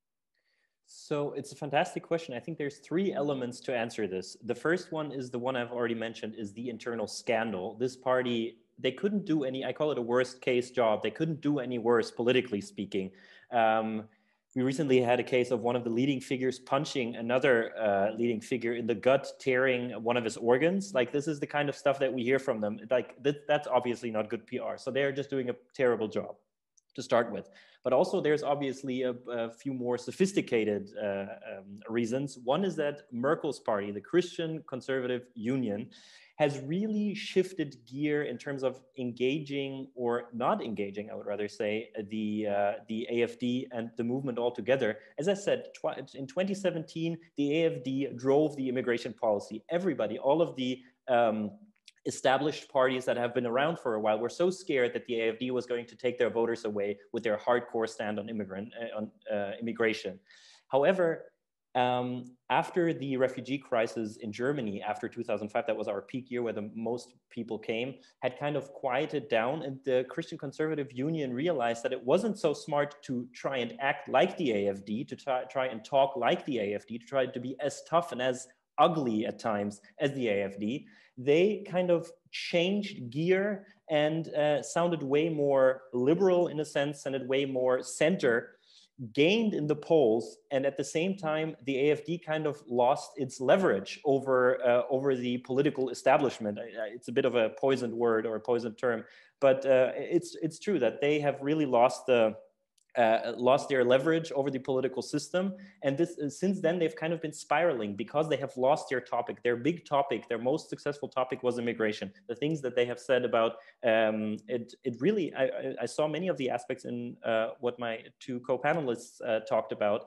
So it's a fantastic question. I think there's three elements to answer this. The first one is the one I've already mentioned, is the internal scandal. This party, they couldn't do any, I call it a worst case job. They couldn't do any worse, politically speaking. Um, we recently had a case of one of the leading figures punching another uh, leading figure in the gut, tearing one of his organs. Like, this is the kind of stuff that we hear from them. Like, that, that's obviously not good P R. So they're just doing a terrible job to start with. But also there's obviously a, a few more sophisticated uh, um, reasons. One is that Merkel's party, the Christian Conservative Union, has really shifted gear in terms of engaging, or not engaging, I would rather say, the, uh, the A F D and the movement altogether. As I said, in twenty seventeen, the A F D drove the immigration policy. Everybody, all of the um, established parties that have been around for a while were so scared that the A F D was going to take their voters away with their hardcore stand on immigrant uh, on uh, immigration. However, um, after the refugee crisis in Germany, after two thousand five, that was our peak year where the most people came, had kind of quieted down, and the Christian Conservative Union realized that it wasn't so smart to try and act like the A F D, to try, try and talk like the A F D, to try to be as tough and as ugly at times as the A F D. They kind of changed gear and uh, sounded way more liberal in a sense, sounded way more center, gained in the polls, and at the same time, the A F D kind of lost its leverage over, uh, over the political establishment. It's a bit of a poisoned word or a poisoned term, but uh, it's, it's true that they have really lost the Uh, lost their leverage over the political system. And this, uh, since then, they've kind of been spiraling because they have lost their topic. Their big topic, their most successful topic was immigration. The things that they have said about um, it, it really, I, I saw many of the aspects in uh, what my two co-panelists uh, talked about.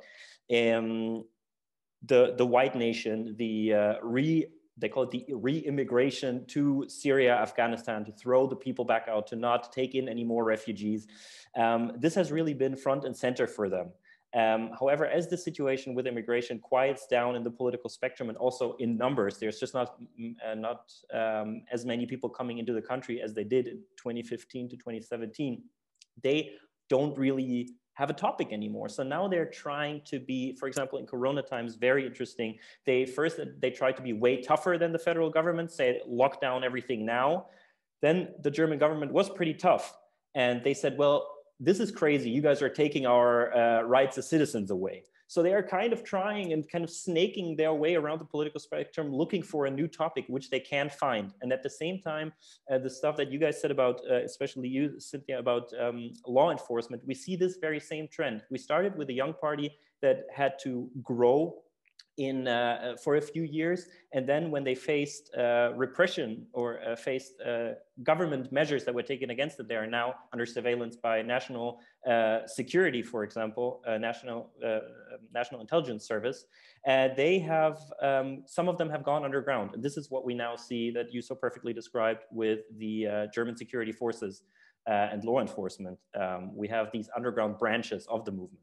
Um, the, the white nation, the uh, re they call it the re-immigration to Syria, Afghanistan, to throw the people back out, to not take in any more refugees. Um, this has really been front and center for them. Um, however, as the situation with immigration quiets down in the political spectrum and also in numbers, there's just not, uh, not um, as many people coming into the country as they did in twenty fifteen to twenty seventeen. They don't really have a topic anymore. So now they're trying to be, for example, in Corona times, very interesting. They first, they tried to be way tougher than the federal government, say lock down everything now. Then the German government was pretty tough. And they said, well, this is crazy. You guys are taking our uh, rights as citizens away. So they are kind of trying and kind of snaking their way around the political spectrum, looking for a new topic, which they can't find. And at the same time, uh, the stuff that you guys said about, uh, especially you, Cynthia, about um, law enforcement, we see this very same trend. We started with a young party that had to grow in uh, for a few years, and then when they faced uh, repression or uh, faced uh, government measures that were taken against it, they are now under surveillance by national uh, security, for example, uh, national uh, national intelligence service. Uh, they have um, some of them have gone underground, and this is what we now see that you so perfectly described with the uh, German security forces uh, and law enforcement. Um, we have these underground branches of the movement.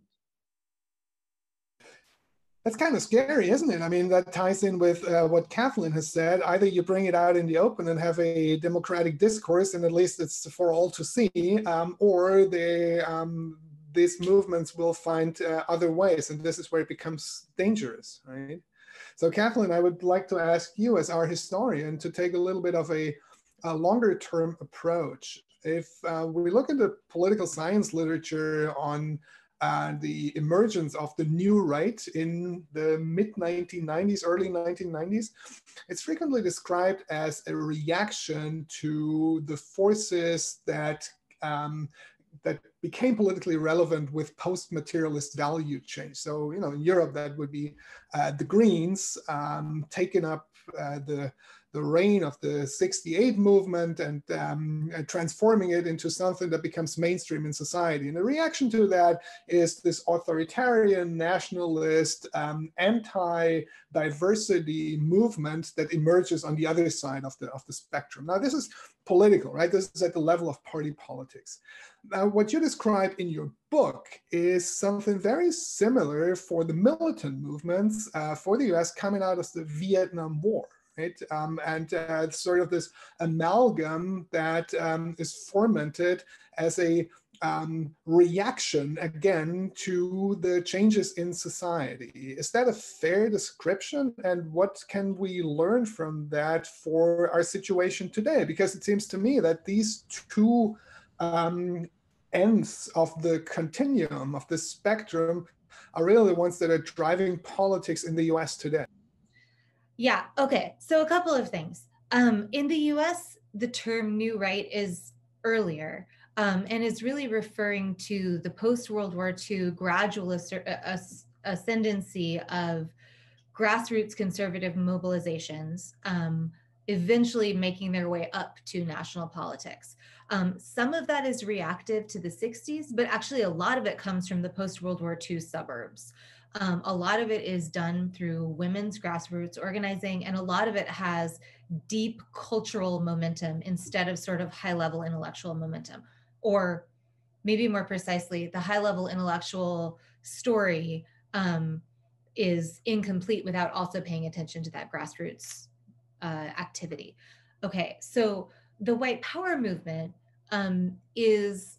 That's kind of scary, isn't it? I mean, that ties in with uh, what Kathleen has said. Either you bring it out in the open and have a democratic discourse, and at least it's for all to see, um, or they, um, these movements will find uh, other ways, and this is where it becomes dangerous, right? So Kathleen, I would like to ask you as our historian to take a little bit of a, a longer term approach. If uh, we look at the political science literature on Uh, the emergence of the new right in the mid nineteen nineties, early nineteen nineties, it's frequently described as a reaction to the forces that um, that became politically relevant with post-materialist value change. So, you know, in Europe, that would be uh, the Greens um, taking up uh, the the reign of the sixty-eight movement and, um, and transforming it into something that becomes mainstream in society. And the reaction to that is this authoritarian, nationalist, um, anti-diversity movement that emerges on the other side of the, of the spectrum. Now, this is political, right? This is at the level of party politics. Now, what you describe in your book is something very similar for the militant movements uh, for the U S coming out of the Vietnam War. Right? Um, and uh, sort of this amalgam that um, is fomented as a um, reaction, again, to the changes in society. Is that a fair description? And what can we learn from that for our situation today? Because it seems to me that these two um, ends of the continuum, of the spectrum, are really the ones that are driving politics in the U S today. Yeah, okay. So a couple of things. Um, in the U S, the term new right is earlier um, and is really referring to the post-World War Two gradual as- ascendancy of grassroots conservative mobilizations, um, eventually making their way up to national politics. Um, some of that is reactive to the sixties, but actually a lot of it comes from the post-World War Two suburbs. Um, a lot of it is done through women's grassroots organizing, and a lot of it has deep cultural momentum instead of sort of high-level intellectual momentum. Or maybe more precisely, the high-level intellectual story um, is incomplete without also paying attention to that grassroots uh, activity. Okay, so the white power movement um, is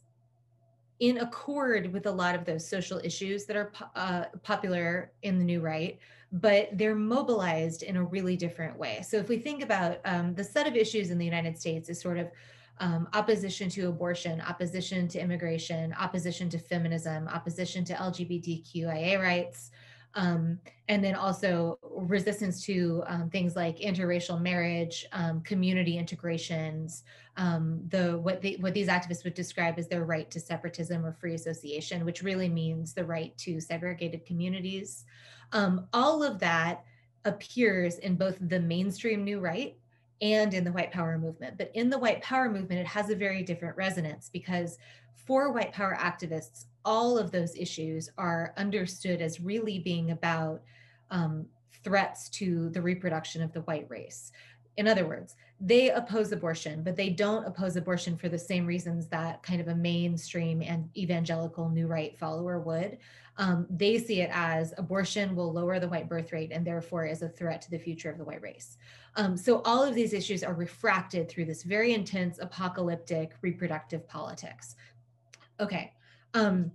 in accord with a lot of those social issues that are uh, popular in the new right, but they're mobilized in a really different way. So if we think about um, the set of issues in the United States is sort of um, opposition to abortion, opposition to immigration, opposition to feminism, opposition to L G B T Q I A rights, Um, and then also resistance to um, things like interracial marriage, um, community integrations, um, the what they, what these activists would describe as their right to separatism or free association, which really means the right to segregated communities. Um, all of that appears in both the mainstream new right and in the white power movement. But in the white power movement, it has a very different resonance because for white power activists, all of those issues are understood as really being about um, threats to the reproduction of the white race. In other words, they oppose abortion, but they don't oppose abortion for the same reasons that kind of a mainstream and evangelical new right follower would. Um, they see it as abortion will lower the white birth rate and therefore is a threat to the future of the white race. Um, so all of these issues are refracted through this very intense apocalyptic reproductive politics. Okay. Um,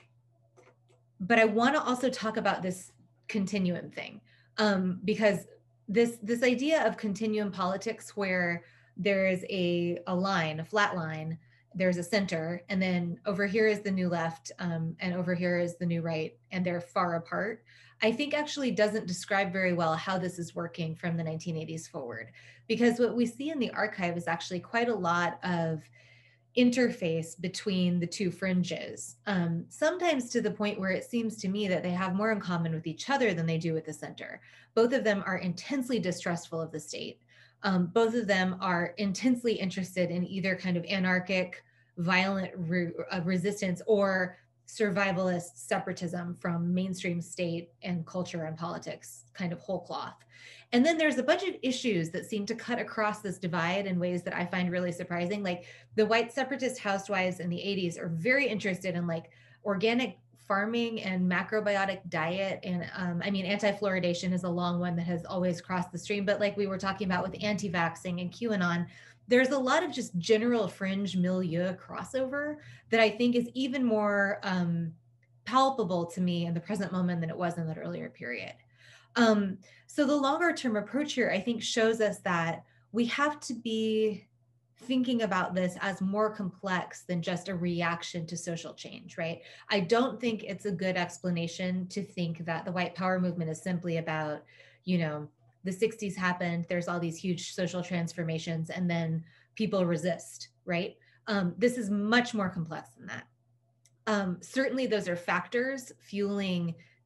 but I want to also talk about this continuum thing, um, because this this idea of continuum politics, where there is a, a line, a flat line, there's a center, and then over here is the new left, um, and over here is the new right, and they're far apart, I think actually doesn't describe very well how this is working from the nineteen eighties forward. Because what we see in the archive is actually quite a lot of interface between the two fringes, um, sometimes to the point where it seems to me that they have more in common with each other than they do with the center. Both of them are intensely distrustful of the state. Um, both of them are intensely interested in either kind of anarchic, violent re uh, resistance or survivalist separatism from mainstream state and culture and politics, kind of whole cloth. And then there's a bunch of issues that seem to cut across this divide in ways that I find really surprising. Like the white separatist housewives in the eighties are very interested in like organic farming and macrobiotic diet. And um, I mean, anti-fluoridation is a long one that has always crossed the stream. But like we were talking about with anti-vaxxing and QAnon, there's a lot of just general fringe milieu crossover that I think is even more um, palpable to me in the present moment than it was in that earlier period. Um, so the longer term approach here, I think, shows us that we have to be thinking about this as more complex than just a reaction to social change, right? I don't think it's a good explanation to think that the white power movement is simply about, you know, the sixties happened, there's all these huge social transformations, and then people resist, right? Um, this is much more complex than that. Um, certainly those are factors fueling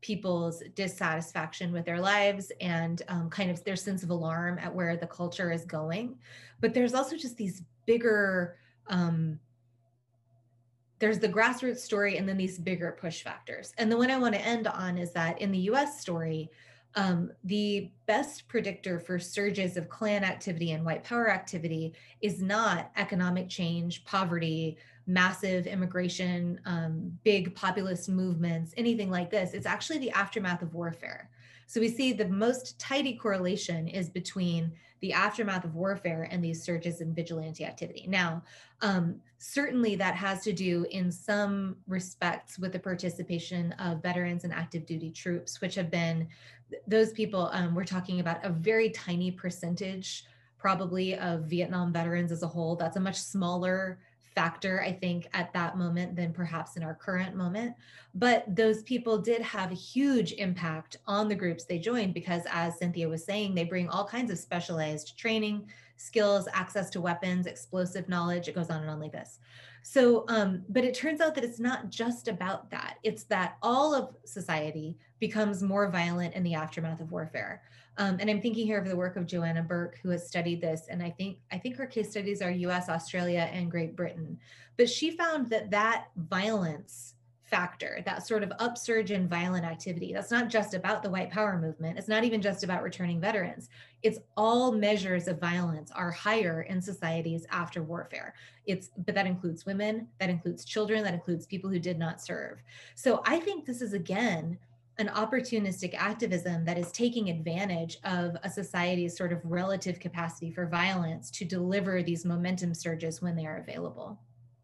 people's dissatisfaction with their lives and um, kind of their sense of alarm at where the culture is going. But there's also just these bigger, um, there's the grassroots story and then these bigger push factors. And the one I want to end on is that in the U S story, um, the best predictor for surges of Klan activity and white power activity is not economic change, poverty, massive immigration, um, big populist movements, anything like this. It's actually the aftermath of warfare. So we see the most tidy correlation is between the aftermath of warfare and these surges in vigilante activity. Now, um, certainly that has to do in some respects with the participation of veterans and active duty troops, which have been, those people, um, we're talking about a very tiny percentage probably of Vietnam veterans as a whole. That's a much smaller factor, I think, at that moment than perhaps in our current moment. But those people did have a huge impact on the groups they joined because, as Cynthia was saying, they bring all kinds of specialized training, skills, access to weapons, explosive knowledge. It goes on and on like this. So, um, but it turns out that it's not just about that. It's that all of society becomes more violent in the aftermath of warfare. Um, and I'm thinking here of the work of Joanna Burke, who has studied this. And I think, I think her case studies are U S, Australia, and Great Britain. But she found that that violence factor, that sort of upsurge in violent activity, that's not just about the white power movement. It's not even just about returning veterans. It's all measures of violence are higher in societies after warfare. It's, but that includes women, that includes children, that includes people who did not serve. So I think this is, again, an opportunistic activism that is taking advantage of a society's sort of relative capacity for violence to deliver these momentum surges when they are available.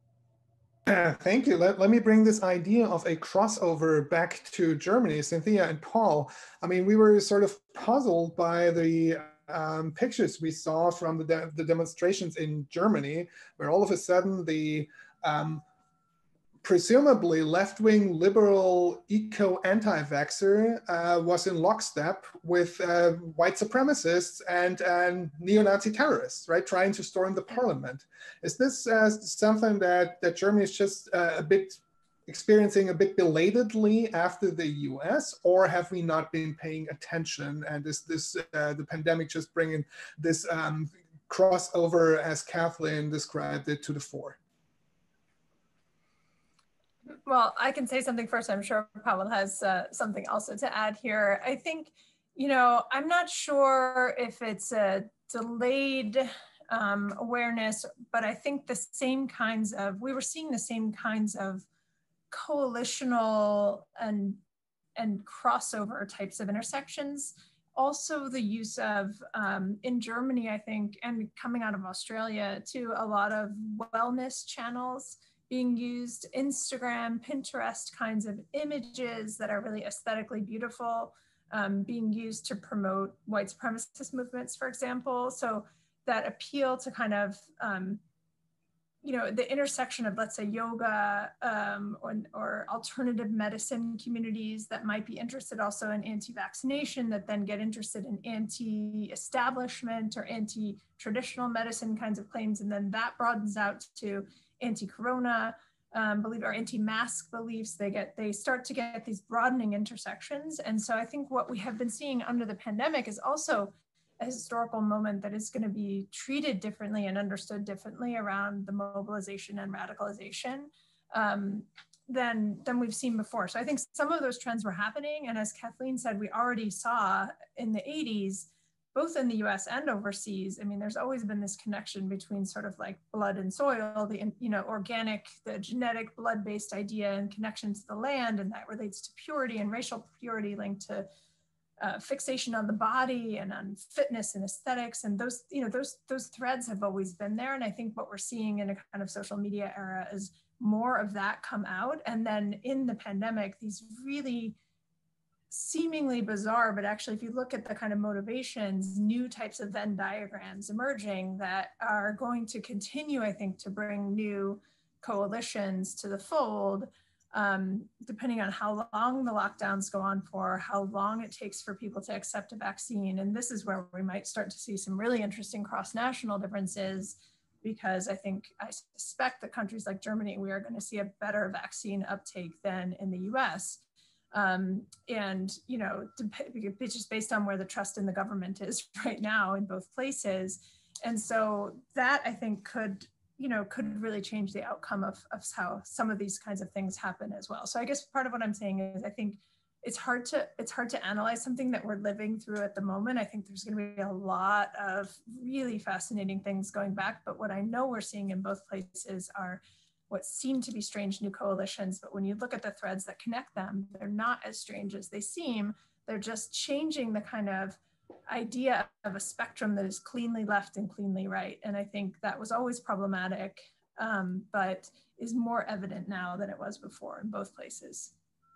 Uh, thank you. Let, let me bring this idea of a crossover back to Germany, Cynthia and Paul. I mean, we were sort of puzzled by the um, pictures we saw from the, de the demonstrations in Germany, where all of a sudden the um, presumably left-wing liberal eco-anti-vaxxer uh, was in lockstep with uh, white supremacists and, and neo-Nazi terrorists, right, trying to storm the parliament. Is this uh, something that, that Germany is just uh, a bit experiencing a bit belatedly after the U S, or have we not been paying attention? And is this uh, the pandemic just bringing this um, crossover, as Kathleen described it, to the fore? Well, I can say something first. I'm sure Pavel has uh, something also to add here. I think, you know, I'm not sure if it's a delayed um, awareness, but I think the same kinds of, we were seeing the same kinds of coalitional and, and crossover types of intersections. Also the use of, um, in Germany, I think, and coming out of Australia too, a lot of wellness channels being used, Instagram, Pinterest kinds of images that are really aesthetically beautiful, um, being used to promote white supremacist movements, for example. So that appeal to kind of, um, you know, the intersection of, let's say, yoga um, or, or alternative medicine communities that might be interested also in anti-vaccination, that then get interested in anti-establishment or anti-traditional medicine kinds of claims. And then that broadens out to anti-corona um, belief or anti-mask beliefs. They get, they start to get these broadening intersections. And so I think what we have been seeing under the pandemic is also a historical moment that is going to be treated differently and understood differently around the mobilization and radicalization um, than, than we've seen before. So I think some of those trends were happening. And as Kathleen said, we already saw in the eighties, both in the U S and overseas. I mean, there's always been this connection between sort of like blood and soil, the, you know, organic, the genetic blood-based idea and connection to the land. And that relates to purity and racial purity linked to Uh, fixation on the body and on fitness and aesthetics, and those, you know, those those threads have always been there. And I think what we're seeing in a kind of social media era is more of that come out. And then in the pandemic, these really seemingly bizarre, but actually, if you look at the kind of motivations, new types of Venn diagrams emerging that are going to continue, I think, to bring new coalitions to the fold. Um, depending on how long the lockdowns go on for, how long it takes for people to accept a vaccine. And this is where we might start to see some really interesting cross-national differences, because I think, I suspect that countries like Germany, we are going to see a better vaccine uptake than in the U S. Um, and, you know, it's just based on where the trust in the government is right now in both places. And so that, I think, could, you know, could really change the outcome of, of how some of these kinds of things happen as well. So I guess part of what I'm saying is I think it's hard to, it's hard to analyze something that we're living through at the moment. I think there's going to be a lot of really fascinating things going back. But what I know we're seeing in both places are what seem to be strange new coalitions, but when you look at the threads that connect them, they're not as strange as they seem. They're just changing the kind of idea of a spectrum that is cleanly left and cleanly right. And I think that was always problematic, um, but is more evident now than it was before in both places.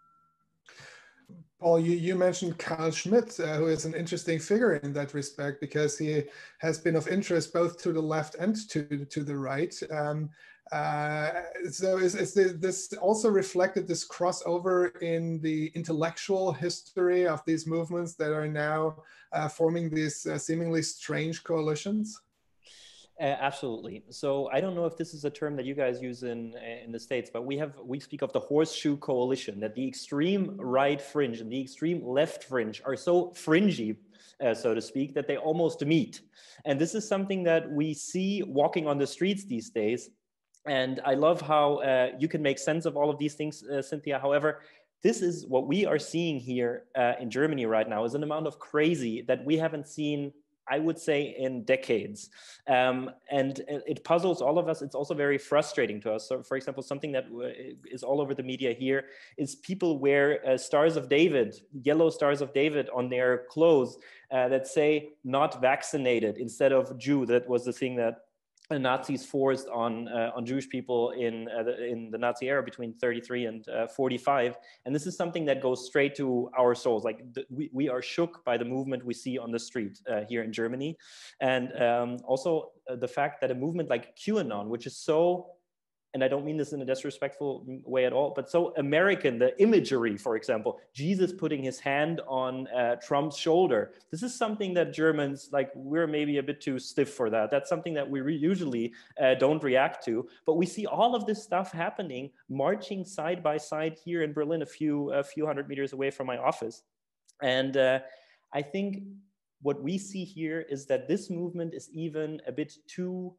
Paul, you, you mentioned Carl Schmitt, uh, who is an interesting figure in that respect, because he has been of interest both to the left and to, to the right. Um, uh, so is, is this also reflected, this crossover in the intellectual history of these movements that are now uh, forming these uh, seemingly strange coalitions? Uh, absolutely. So I don't know if this is a term that you guys use in in the States, but we have we speak of the horseshoe coalition, that the extreme right fringe and the extreme left fringe are so fringy, uh, so to speak, that they almost meet. And this is something that we see walking on the streets these days. And I love how uh, you can make sense of all of these things, uh, Cynthia. However, this is what we are seeing here uh, in Germany right now, is an amount of crazy that we haven't seen, I would say, in decades. Um, and it puzzles all of us. It's also very frustrating to us. So, for example, something that is all over the media here is people wear uh, Stars of David, yellow Stars of David on their clothes uh, that say not vaccinated instead of Jew. That was the thing that the Nazis forced on uh, on Jewish people in uh, the, in the Nazi era between thirty-three and uh, forty-five, and this is something that goes straight to our souls. Like the, we we are shook by the movement we see on the street uh, here in Germany, and um, also uh, the fact that a movement like QAnon, which is so, and I don't mean this in a disrespectful way at all, but so American, the imagery, for example, Jesus putting his hand on uh, Trump's shoulder. This is something that Germans, like, we're maybe a bit too stiff for that. That's something that we re usually uh, don't react to. But we see all of this stuff happening, marching side by side here in Berlin, a few, a few hundred meters away from my office. And uh, I think what we see here is that this movement is even a bit too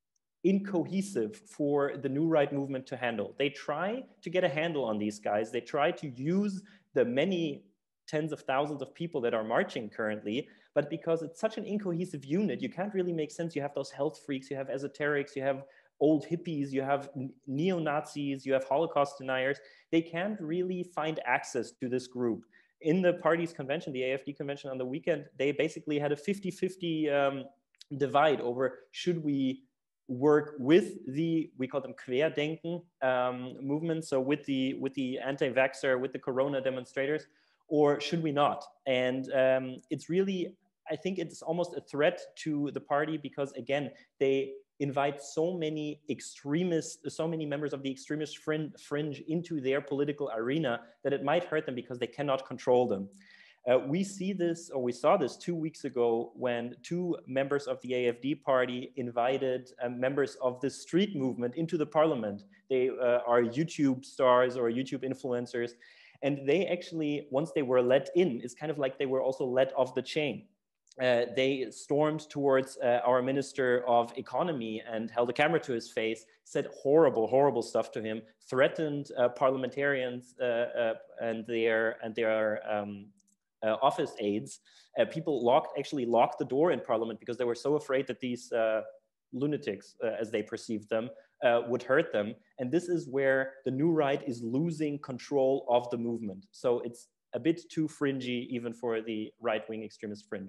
incohesive for the new right movement to handle. They try to get a handle on these guys. They try to use the many tens of thousands of people that are marching currently, but because it's such an incohesive unit, you can't really make sense. You have those health freaks, you have esoterics, you have old hippies, you have neo-Nazis, you have Holocaust deniers. They can't really find access to this group. In the party's convention, the A F D convention on the weekend, they basically had a fifty fifty um, divide over should we work with the, we call them Querdenken um, movement, so with the with the anti-vaxxer, with the Corona demonstrators, or should we not? And um, it's really, I think it's almost a threat to the party because, again, they invite so many extremists, so many members of the extremist fringe into their political arena that it might hurt them because they cannot control them. Uh, we see this, or we saw this two weeks ago when two members of the A F D party invited uh, members of the street movement into the parliament. They uh, are YouTube stars or YouTube influencers. And they actually, once they were let in, it's kind of like they were also let off the chain. Uh, they stormed towards uh, our Minister of Economy and held a camera to his face, said horrible, horrible stuff to him, threatened uh, parliamentarians uh, uh, and their, and their um, Uh, office aides. Uh, people locked, actually locked the door in parliament because they were so afraid that these uh, lunatics, uh, as they perceived them, uh, would hurt them. And this is where the new right is losing control of the movement. So it's a bit too fringy even for the right-wing extremist fringe.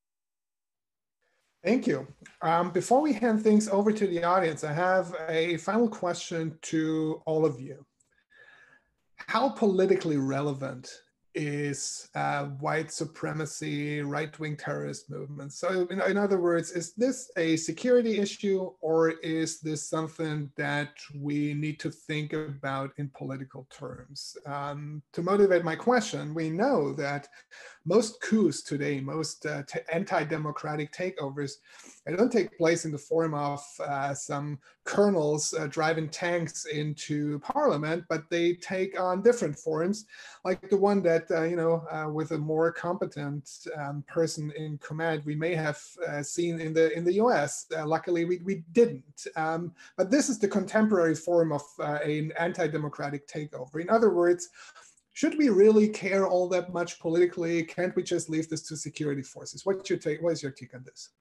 Thank you. Um, before we hand things over to the audience, I have a final question to all of you. How politically relevant is uh, white supremacy, right-wing terrorist movements? So in, in other words, is this a security issue, or is this something that we need to think about in political terms? Um, to motivate my question, we know that most coups today, most uh, anti-democratic takeovers They don't take place in the form of uh, some colonels uh, driving tanks into parliament, but they take on different forms, like the one that, uh, you know, uh, with a more competent um, person in command, we may have uh, seen in the in the U S. Uh, luckily, we, we didn't. Um, but this is the contemporary form of uh, an anti-democratic takeover. In other words, should we really care all that much politically? Can't we just leave this to security forces? What's your take? What is your take on this?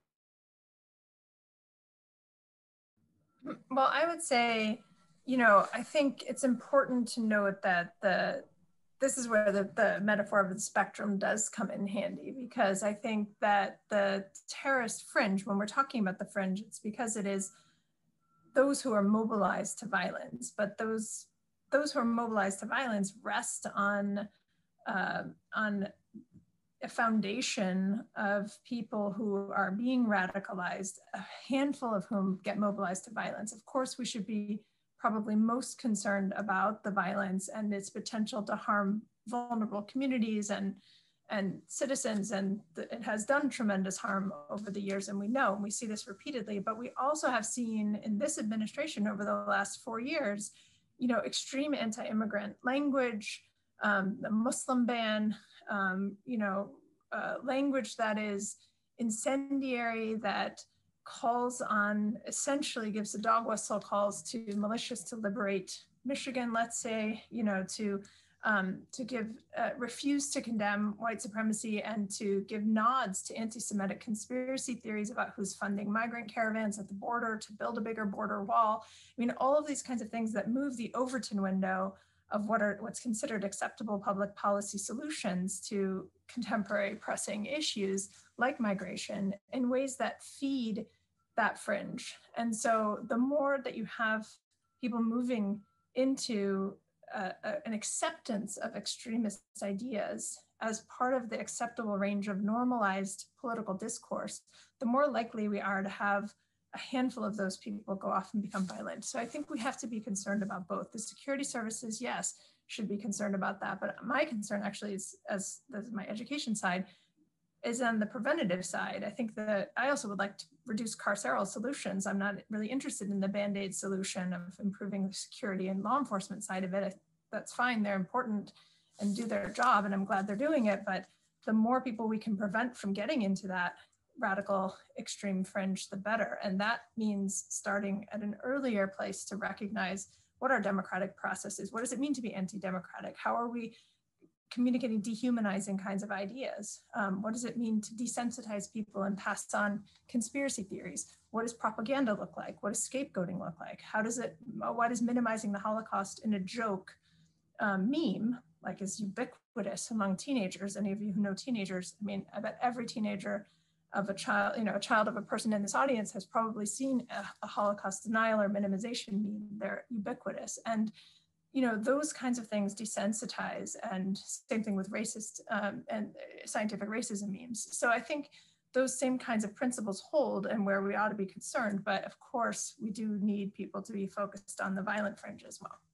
Well, I would say, you know, I think it's important to note that the this is where the, the metaphor of the spectrum does come in handy, because I think that the terrorist fringe, when we're talking about the fringe, it's because it is those who are mobilized to violence, but those those who are mobilized to violence rest on uh, on a foundation of people who are being radicalized, a handful of whom get mobilized to violence. Of course, we should be probably most concerned about the violence and its potential to harm vulnerable communities and, and citizens, and it has done tremendous harm over the years, and we know, and we see this repeatedly, but we also have seen in this administration over the last four years, you know, extreme anti-immigrant language, um, the Muslim ban, um, you know, uh, language that is incendiary, that calls on, essentially gives a dog whistle, calls to militias to liberate Michigan, let's say, you know, to um, to give, uh, refuse to condemn white supremacy and to give nods to anti-Semitic conspiracy theories about who's funding migrant caravans at the border, to build a bigger border wall. I mean, all of these kinds of things that move the Overton window of what are what's considered acceptable public policy solutions to contemporary pressing issues like migration in ways that feed that fringe. And so the more that you have people moving into uh, an acceptance of extremist ideas as part of the acceptable range of normalized political discourse, the more likely we are to have a handful of those people go off and become violent. So I think we have to be concerned about both. The security services, yes, should be concerned about that. But my concern actually is, as, as my education side, is on the preventative side. I think that I also would like to reduce carceral solutions. I'm not really interested in the Band-Aid solution of improving the security and law enforcement side of it. I, that's fine, they're important and do their job, and I'm glad they're doing it. But the more people we can prevent from getting into that radical extreme fringe, the better. And that means starting at an earlier place to recognize what our democratic process is. What does it mean to be anti-democratic? How are we communicating dehumanizing kinds of ideas? Um, what does it mean to desensitize people and pass on conspiracy theories? What does propaganda look like? What does scapegoating look like? How does it, why does minimizing the Holocaust in a joke um, meme, like, is ubiquitous among teenagers? Any of you who know teenagers, I mean, I bet every teenager of a child, you know, a child of a person in this audience has probably seen a, a Holocaust denial or minimization meme. They're ubiquitous. And, you know, those kinds of things desensitize, and same thing with racist um, and scientific racism memes. So I think those same kinds of principles hold, and where we ought to be concerned. But of course, we do need people to be focused on the violent fringe as well.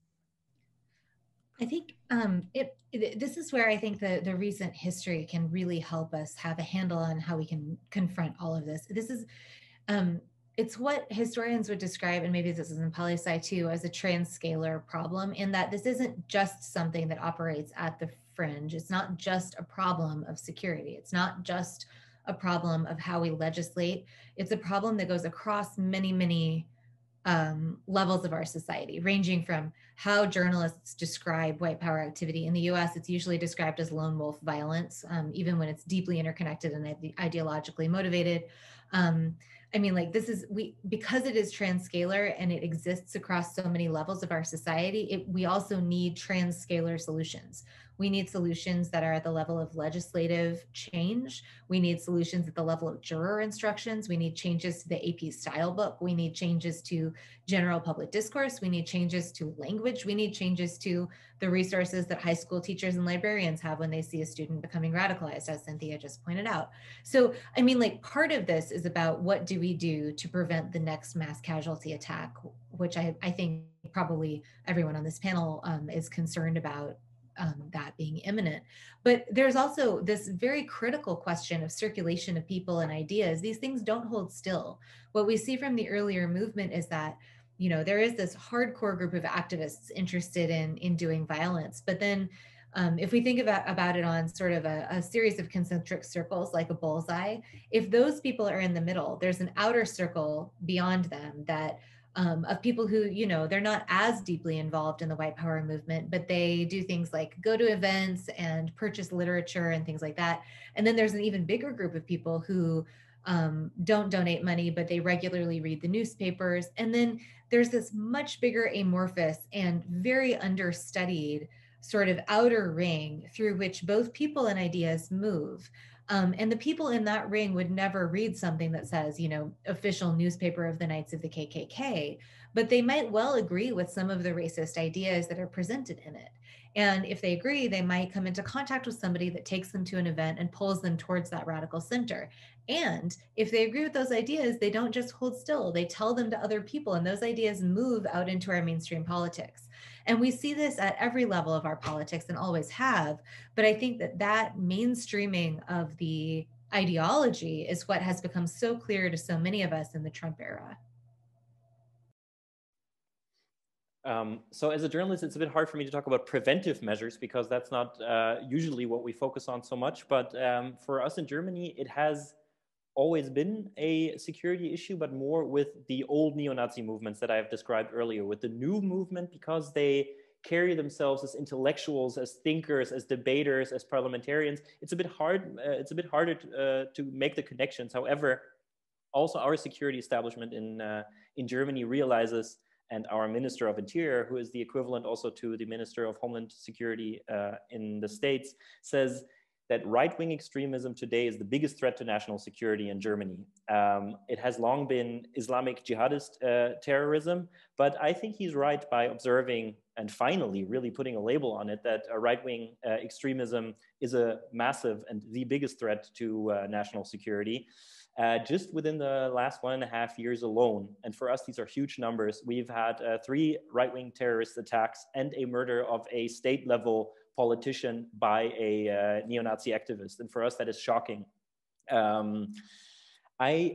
I think um, it, it. This is where I think the, the recent history can really help us have a handle on how we can confront all of this. This is, um, it's what historians would describe, and maybe this is in poli-sci too, as a transscalar problem, in that this isn't just something that operates at the fringe. It's not just a problem of security. It's not just a problem of how we legislate. It's a problem that goes across many, many Um, levels of our society, ranging from how journalists describe white power activity. In the U S, it's usually described as lone wolf violence, um, even when it's deeply interconnected and ideologically motivated. Um, I mean, like, this is, we, because it is transscalar and it exists across so many levels of our society, it, we also need transscalar solutions. We need solutions that are at the level of legislative change. We need solutions at the level of juror instructions. We need changes to the A P style book. We need changes to general public discourse. We need changes to language. We need changes to the resources that high school teachers and librarians have when they see a student becoming radicalized, as Cynthia just pointed out. So, I mean, like, part of this is about what do we do to prevent the next mass casualty attack, which I, I think probably everyone on this panel um, is concerned about um, that being imminent. But there's also this very critical question of circulation of people and ideas. These things don't hold still. What we see from the earlier movement is that, you know, there is this hardcore group of activists interested in, in doing violence. But then um, if we think about, about it on sort of a, a series of concentric circles, like a bullseye, if those people are in the middle, there's an outer circle beyond them that um, of people who, you know, they're not as deeply involved in the white power movement, but they do things like go to events and purchase literature and things like that. And then there's an even bigger group of people who um, don't donate money, but they regularly read the newspapers. And then there's this much bigger amorphous and very understudied sort of outer ring through which both people and ideas move. Um, and the people in that ring would never read something that says, you know, official newspaper of the Knights of the K K K, but they might well agree with some of the racist ideas that are presented in it. And if they agree, they might come into contact with somebody that takes them to an event and pulls them towards that radical center. And if they agree with those ideas, they don't just hold still, they tell them to other people, and those ideas move out into our mainstream politics. And we see this at every level of our politics and always have. But I think that that mainstreaming of the ideology is what has become so clear to so many of us in the Trump era. Um, so as a journalist, it's a bit hard for me to talk about preventive measures because that's not uh, usually what we focus on so much. But um, for us in Germany, it has always been a security issue, but more with the old neo-Nazi movements that I have described earlier. With the new movement, because they carry themselves as intellectuals, as thinkers, as debaters, as parliamentarians, it's a bit hard. Uh, it's a bit harder to, uh, to make the connections. However, also our security establishment in uh, in Germany realizes, and our Minister of Interior, who is the equivalent also to the Minister of Homeland Security uh, in the States, says that right-wing extremism today is the biggest threat to national security in Germany. Um, it has long been Islamic jihadist uh, terrorism, but I think he's right by observing and finally really putting a label on it that uh, right-wing uh, extremism is a massive and the biggest threat to uh, national security. Uh, just within the last one and a half years alone, and for us, these are huge numbers, we've had uh, three right-wing terrorist attacks and a murder of a state-level politician by a uh, neo-Nazi activist. And for us, that is shocking. Um, I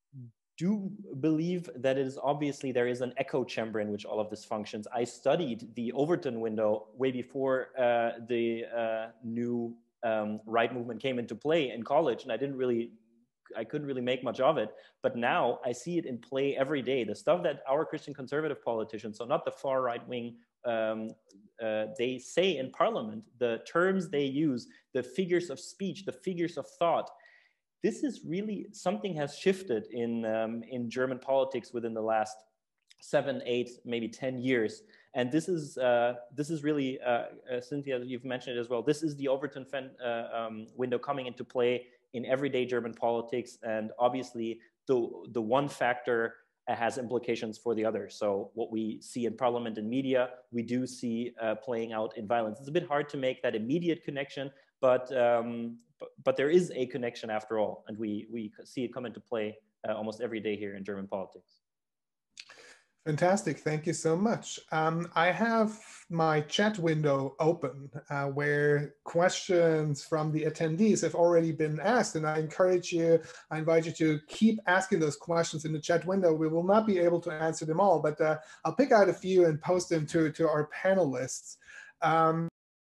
do believe that it is obviously there is an echo chamber in which all of this functions. I studied the Overton window way before uh, the uh, new um, right movement came into play in college, and I didn't really I couldn't really make much of it, but now I see it in play every day. The stuff that our Christian conservative politicians, so not the far right wing, um, uh, they say in parliament, the terms they use, the figures of speech, the figures of thought, this is really, something has shifted in, um, in German politics within the last seven, eight, maybe ten years. And this is, uh, this is really, uh, uh, Cynthia, you've mentioned it as well, this is the Overton uh, um, window coming into play in everyday German politics, and obviously the, the one factor has implications for the other. So what we see in parliament and media, we do see uh, playing out in violence. It's a bit hard to make that immediate connection, but, um, but, but there is a connection after all, and we, we see it come into play uh, almost every day here in German politics. Fantastic, thank you so much. Um, I have my chat window open uh, where questions from the attendees have already been asked, and I encourage you, I invite you to keep asking those questions in the chat window. We will not be able to answer them all, but uh, I'll pick out a few and post them to, to our panelists. Um,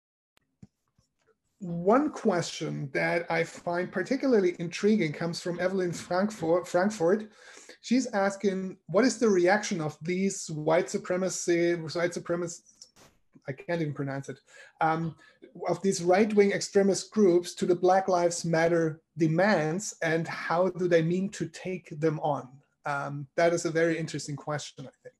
One question that I find particularly intriguing comes from Evelyn Frankfurt. Frankfurt. She's asking, what is the reaction of these white supremacy, white supremacists, I can't even pronounce it, um, of these right-wing extremist groups to the Black Lives Matter demands, and how do they mean to take them on? Um, that is a very interesting question, I think.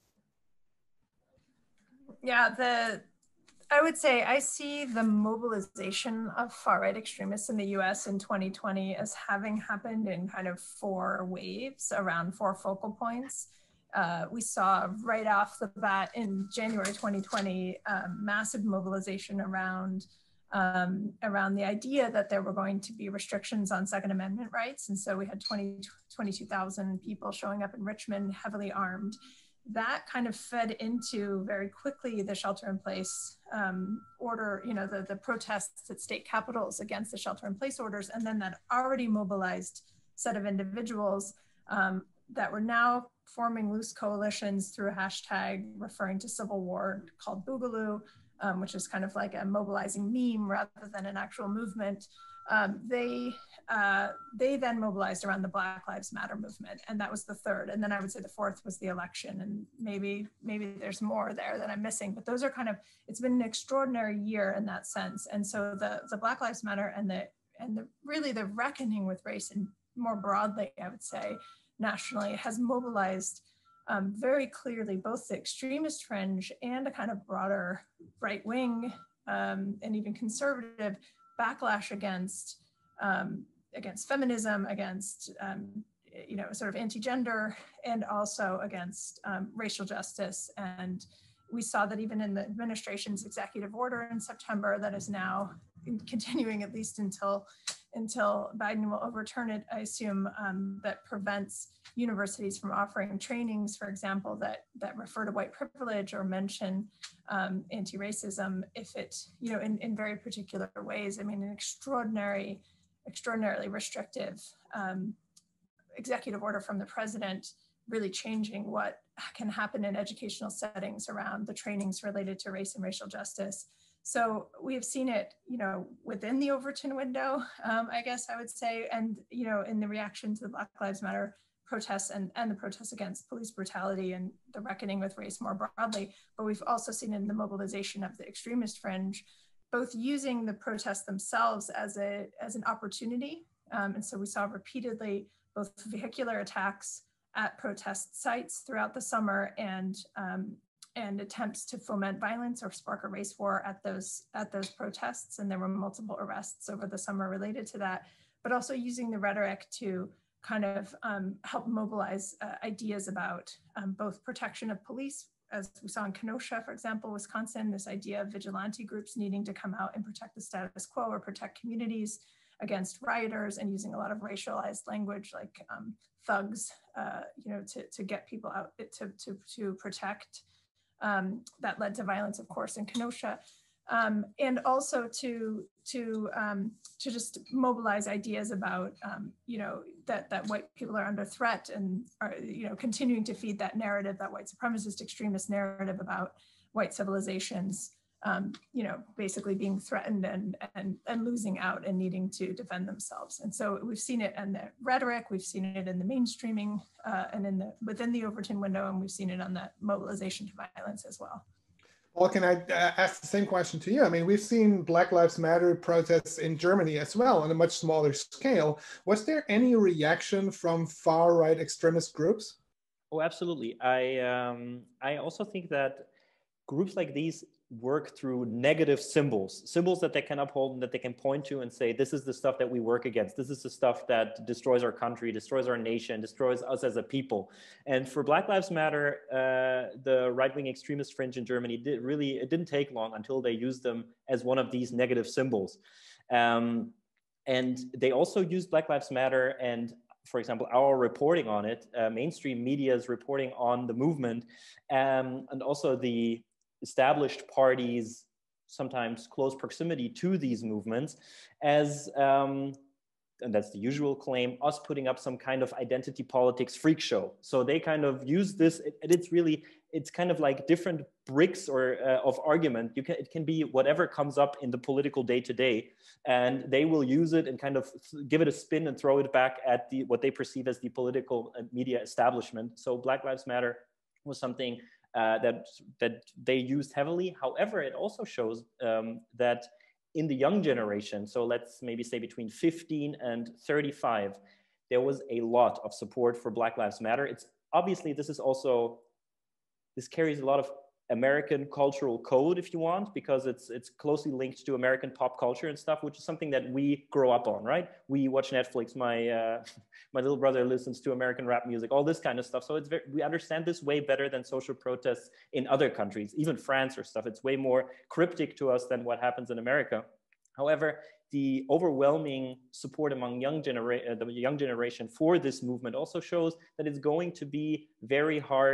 Yeah, the I would say I see the mobilization of far-right extremists in the U S in twenty twenty as having happened in kind of four waves around four focal points. Uh, we saw right off the bat in January twenty twenty, uh, massive mobilization around, um, around the idea that there were going to be restrictions on Second Amendment rights. And so we had twenty, twenty-two thousand people showing up in Richmond, heavily armed, that kind of fed into very quickly the shelter-in-place um, order, you know, the, the protests at state capitals against the shelter-in-place orders, and then that already mobilized set of individuals um, that were now forming loose coalitions through a hashtag referring to civil war called Boogaloo, um, which is kind of like a mobilizing meme rather than an actual movement. Um, they uh, they then mobilized around the Black Lives Matter movement, and that was the third. And then I would say the fourth was the election, and maybe maybe there's more there that I'm missing. But those are kind of, it's been an extraordinary year in that sense. And so the the Black Lives Matter and the and the really the reckoning with race, and more broadly, I would say nationally, has mobilized um, very clearly both the extremist fringe and a kind of broader right wing um, and even conservative backlash against um, against feminism, against um, you know, sort of anti-gender, and also against um, racial justice. And we saw that even in the administration's executive order in September, that is now continuing at least until until Biden will overturn it, I assume, um, that prevents universities from offering trainings, for example, that that refer to white privilege or mention um, anti-racism if it, you know, in, in very particular ways. I mean, an extraordinary, extraordinarily restrictive um, executive order from the president, really changing what can happen in educational settings around the trainings related to race and racial justice. So we have seen it, you know, within the Overton window, um, I guess I would say, and, you know, in the reaction to the Black Lives Matter protests and, and the protests against police brutality and the reckoning with race more broadly. But we've also seen in the mobilization of the extremist fringe, both using the protests themselves as a as an opportunity. Um, and so we saw repeatedly both vehicular attacks at protest sites throughout the summer, and um, and attempts to foment violence or spark a race war at those at those protests. And there were multiple arrests over the summer related to that, but also using the rhetoric to kind of um, help mobilize uh, ideas about um, both protection of police, as we saw in Kenosha, for example, Wisconsin, this idea of vigilante groups needing to come out and protect the status quo or protect communities against rioters, and using a lot of racialized language like um, thugs, uh, you know, to, to get people out, to, to, to protect. Um, that led to violence, of course, in Kenosha, um, and also to to um, to just mobilize ideas about, um, you know, that that white people are under threat, and are, you know, continuing to feed that narrative, that white supremacist extremist narrative about white civilizations, um, you know, basically being threatened and and and losing out and needing to defend themselves. And so we've seen it in the rhetoric, we've seen it in the mainstreaming, uh, and in the within the Overton window, and we've seen it on that mobilization to violence as well. Well, can I uh, ask the same question to you? I mean, we've seen Black Lives Matter protests in Germany as well on a much smaller scale. Was there any reaction from far-right extremist groups? Oh, absolutely. I um, I also think that groups like these work through negative symbols, symbols that they can uphold and that they can point to and say, this is the stuff that we work against. This is the stuff that destroys our country, destroys our nation, destroys us as a people. And for Black Lives Matter, uh, the right-wing extremist fringe in Germany did really, it didn't take long until they used them as one of these negative symbols. Um, and they also used Black Lives Matter and, for example, our reporting on it, uh, mainstream media's reporting on the movement, um, and also the established parties, sometimes close proximity to these movements, as, um, and that's the usual claim, us putting up some kind of identity politics freak show. So they kind of use this, and it's really, it's kind of like different bricks or uh, of argument. You can, it can be whatever comes up in the political day to day, and they will use it and kind of give it a spin and throw it back at the what they perceive as the political media establishment. So Black Lives Matter was something Uh, that that they used heavily. However, it also shows um, that in the young generation, so let's maybe say between fifteen and thirty-five, there was a lot of support for Black Lives Matter. It's obviously, this is also, this carries a lot of American cultural code, if you want, because it's it's closely linked to American pop culture and stuff, which is something that we grow up on, right? We watch Netflix. My uh, my little brother listens to American rap music, all this kind of stuff. So it's very, we understand this way better than social protests in other countries, even France or stuff. It's way more cryptic to us than what happens in America. However, the overwhelming support among young genera- uh, the young generation for this movement also shows that it's going to be very hard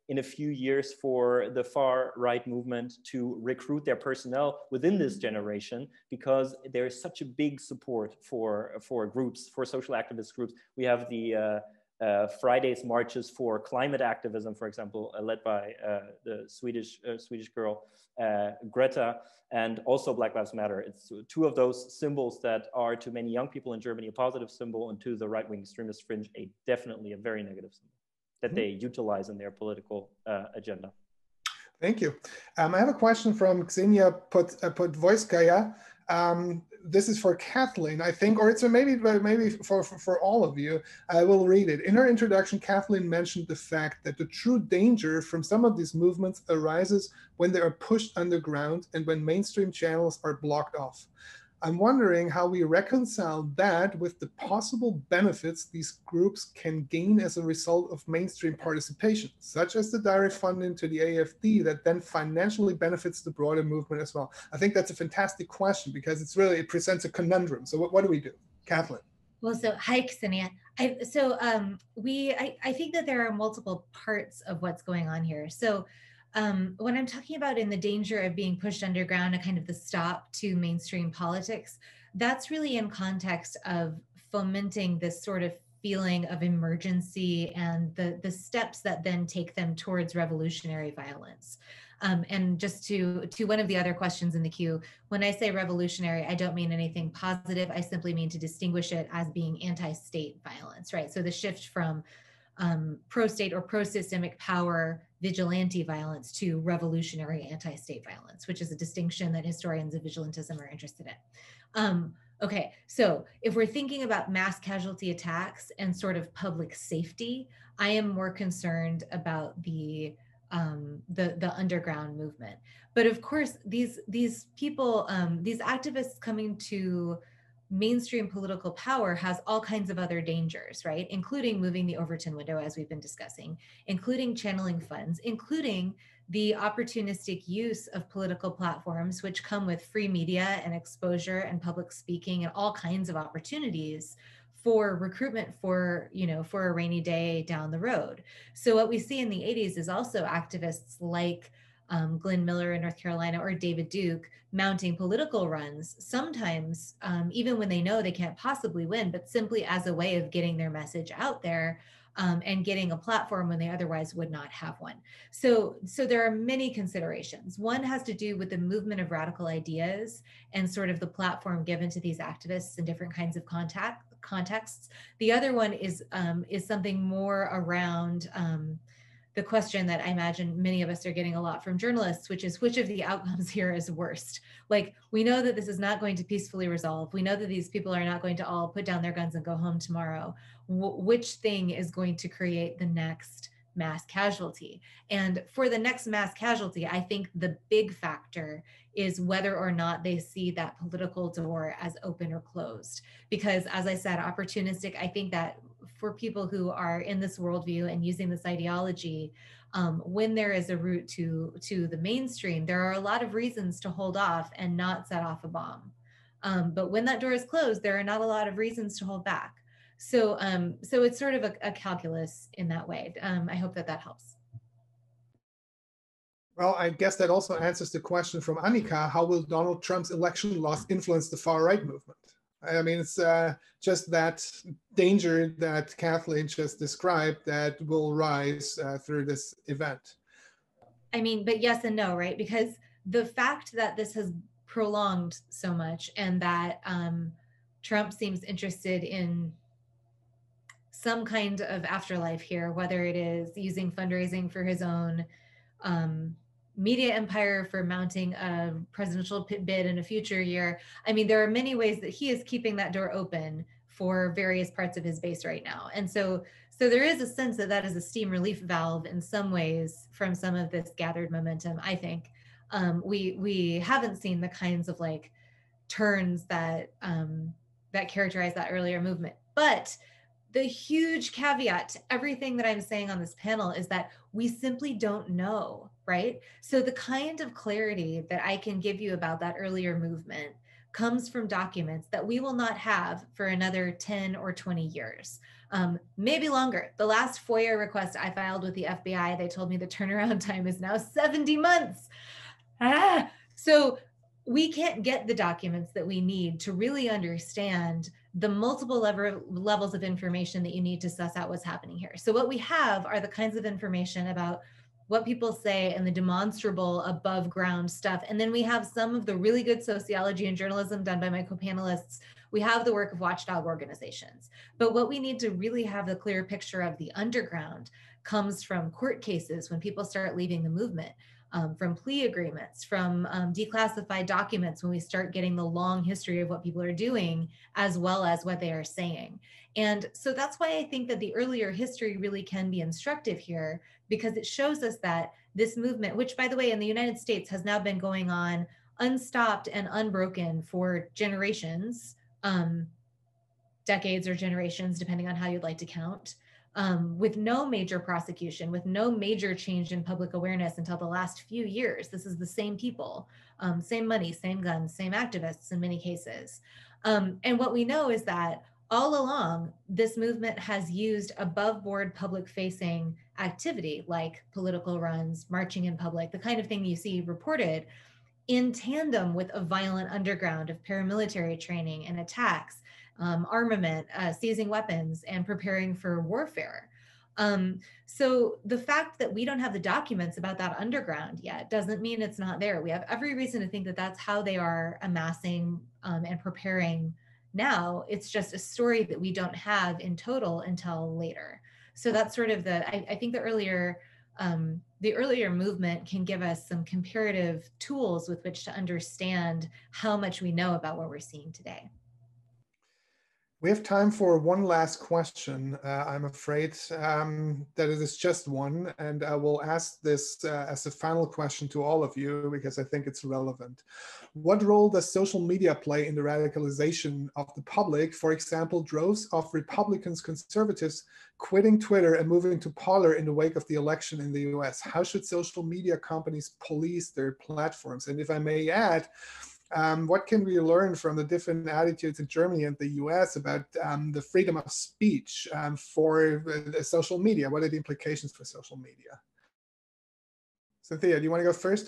in a few years for the far right movement to recruit their personnel within this generation, because there is such a big support for, for groups, for social activist groups. We have the uh, uh, Fridays marches for climate activism, for example, uh, led by uh, the Swedish, uh, Swedish girl, uh, Greta, and also Black Lives Matter. It's two of those symbols that are to many young people in Germany a positive symbol, and to the right-wing extremist fringe a definitely a very negative symbol that they utilize in their political uh, agenda. Thank you. Um, I have a question from Ksenia Podvoyskaya. Um, this is for Kathleen, I think, or it's a maybe maybe for, for, for all of you. I will read it. In her introduction, Kathleen mentioned the fact that the true danger from some of these movements arises when they are pushed underground and when mainstream channels are blocked off. I'm wondering how we reconcile that with the possible benefits these groups can gain as a result of mainstream participation, such as the direct funding to the A F D that then financially benefits the broader movement as well. I think that's a fantastic question, because it's really, it presents a conundrum. So what, what do we do? Kathleen. Well, so hi, Ksenia. I, so um, we, I, I think that there are multiple parts of what's going on here. So Um, when I'm talking about in the danger of being pushed underground, a kind of the stop to mainstream politics, that's really in context of fomenting this sort of feeling of emergency and the, the steps that then take them towards revolutionary violence. Um, and just to, to one of the other questions in the queue, when I say revolutionary, I don't mean anything positive. I simply mean to distinguish it as being anti-state violence, right? So the shift from um, pro-state or pro-systemic power vigilante violence to revolutionary anti-state violence, which is a distinction that historians of vigilantism are interested in. Um, okay, so if we're thinking about mass casualty attacks and sort of public safety, I am more concerned about the um, the, the underground movement. But of course, these, these people, um, these activists coming to mainstream political power has all kinds of other dangers, right? Including moving the Overton window, as we've been discussing, including channeling funds, including the opportunistic use of political platforms, which come with free media and exposure and public speaking and all kinds of opportunities for recruitment for, you know, for a rainy day down the road. So what we see in the eighties is also activists like Um, Glenn Miller in North Carolina or David Duke mounting political runs, sometimes um, even when they know they can't possibly win, but simply as a way of getting their message out there um, and getting a platform when they otherwise would not have one. So, so there are many considerations. One has to do with the movement of radical ideas and sort of the platform given to these activists in different kinds of contact contexts. The other one is, um, is something more around um, the question that I imagine many of us are getting a lot from journalists, which is which of the outcomes here is worst? Like, we know that this is not going to peacefully resolve. We know that these people are not going to all put down their guns and go home tomorrow. W- which thing is going to create the next mass casualty? And for the next mass casualty, I think the big factor is whether or not they see that political door as open or closed. Because as I said, opportunistic, I think that for people who are in this worldview and using this ideology, um, when there is a route to, to the mainstream, there are a lot of reasons to hold off and not set off a bomb. Um, but when that door is closed, there are not a lot of reasons to hold back. So, um, so it's sort of a, a calculus in that way. Um, I hope that that helps. Well, I guess that also answers the question from Annika: how will Donald Trump's election loss influence the far-right movement? I mean, it's uh, just that danger that Kathleen just described that will rise uh, through this event. I mean, but yes and no, right? Because the fact that this has prolonged so much and that um, Trump seems interested in some kind of afterlife here, whether it is using fundraising for his own um, media empire for mounting a presidential bid in a future year. I mean, there are many ways that he is keeping that door open for various parts of his base right now. And so, so there is a sense that that is a steam relief valve in some ways from some of this gathered momentum, I think. Um, we, we haven't seen the kinds of like turns that, um, that characterize that earlier movement. But the huge caveat to everything that I'm saying on this panel is that we simply don't know, right? So the kind of clarity that I can give you about that earlier movement comes from documents that we will not have for another ten or twenty years, um, maybe longer. The last FOIA request I filed with the F B I, they told me the turnaround time is now seventy months. Ah, so we can't get the documents that we need to really understand the multiple level, levels of information that you need to suss out what's happening here. So what we have are the kinds of information about what people say and the demonstrable above ground stuff. And then we have some of the really good sociology and journalism done by my co-panelists. We have the work of watchdog organizations. But what we need to really have the clear picture of the underground comes from court cases when people start leaving the movement. Um, from plea agreements, from um, declassified documents when we start getting the long history of what people are doing, as well as what they are saying. And so that's why I think that the earlier history really can be instructive here, because it shows us that this movement, which by the way, in the United States has now been going on unstopped and unbroken for generations, um, decades or generations, depending on how you'd like to count. Um, with no major prosecution, with no major change in public awareness until the last few years. This is the same people, um, same money, same guns, same activists in many cases. Um, and what we know is that all along, this movement has used above board public facing activity like political runs, marching in public, the kind of thing you see reported in tandem with a violent underground of paramilitary training and attacks, Um, armament, uh, seizing weapons, and preparing for warfare. Um, so the fact that we don't have the documents about that underground yet doesn't mean it's not there. We have every reason to think that that's how they are amassing um, and preparing now. It's just a story that we don't have in total until later. So that's sort of the, I, I think the earlier, um, the earlier movement can give us some comparative tools with which to understand how much we know about what we're seeing today. We have time for one last question. Uh, I'm afraid um, that it is just one, and I will ask this uh, as a final question to all of you because I think it's relevant. What role does social media play in the radicalization of the public? For example, droves of Republicans, conservatives quitting Twitter and moving to Parler in the wake of the election in the U S. How should social media companies police their platforms? And if I may add, Um, what can we learn from the different attitudes in Germany and the U S about um, the freedom of speech um, for uh, social media? What are the implications for social media? Cynthia, do you want to go first?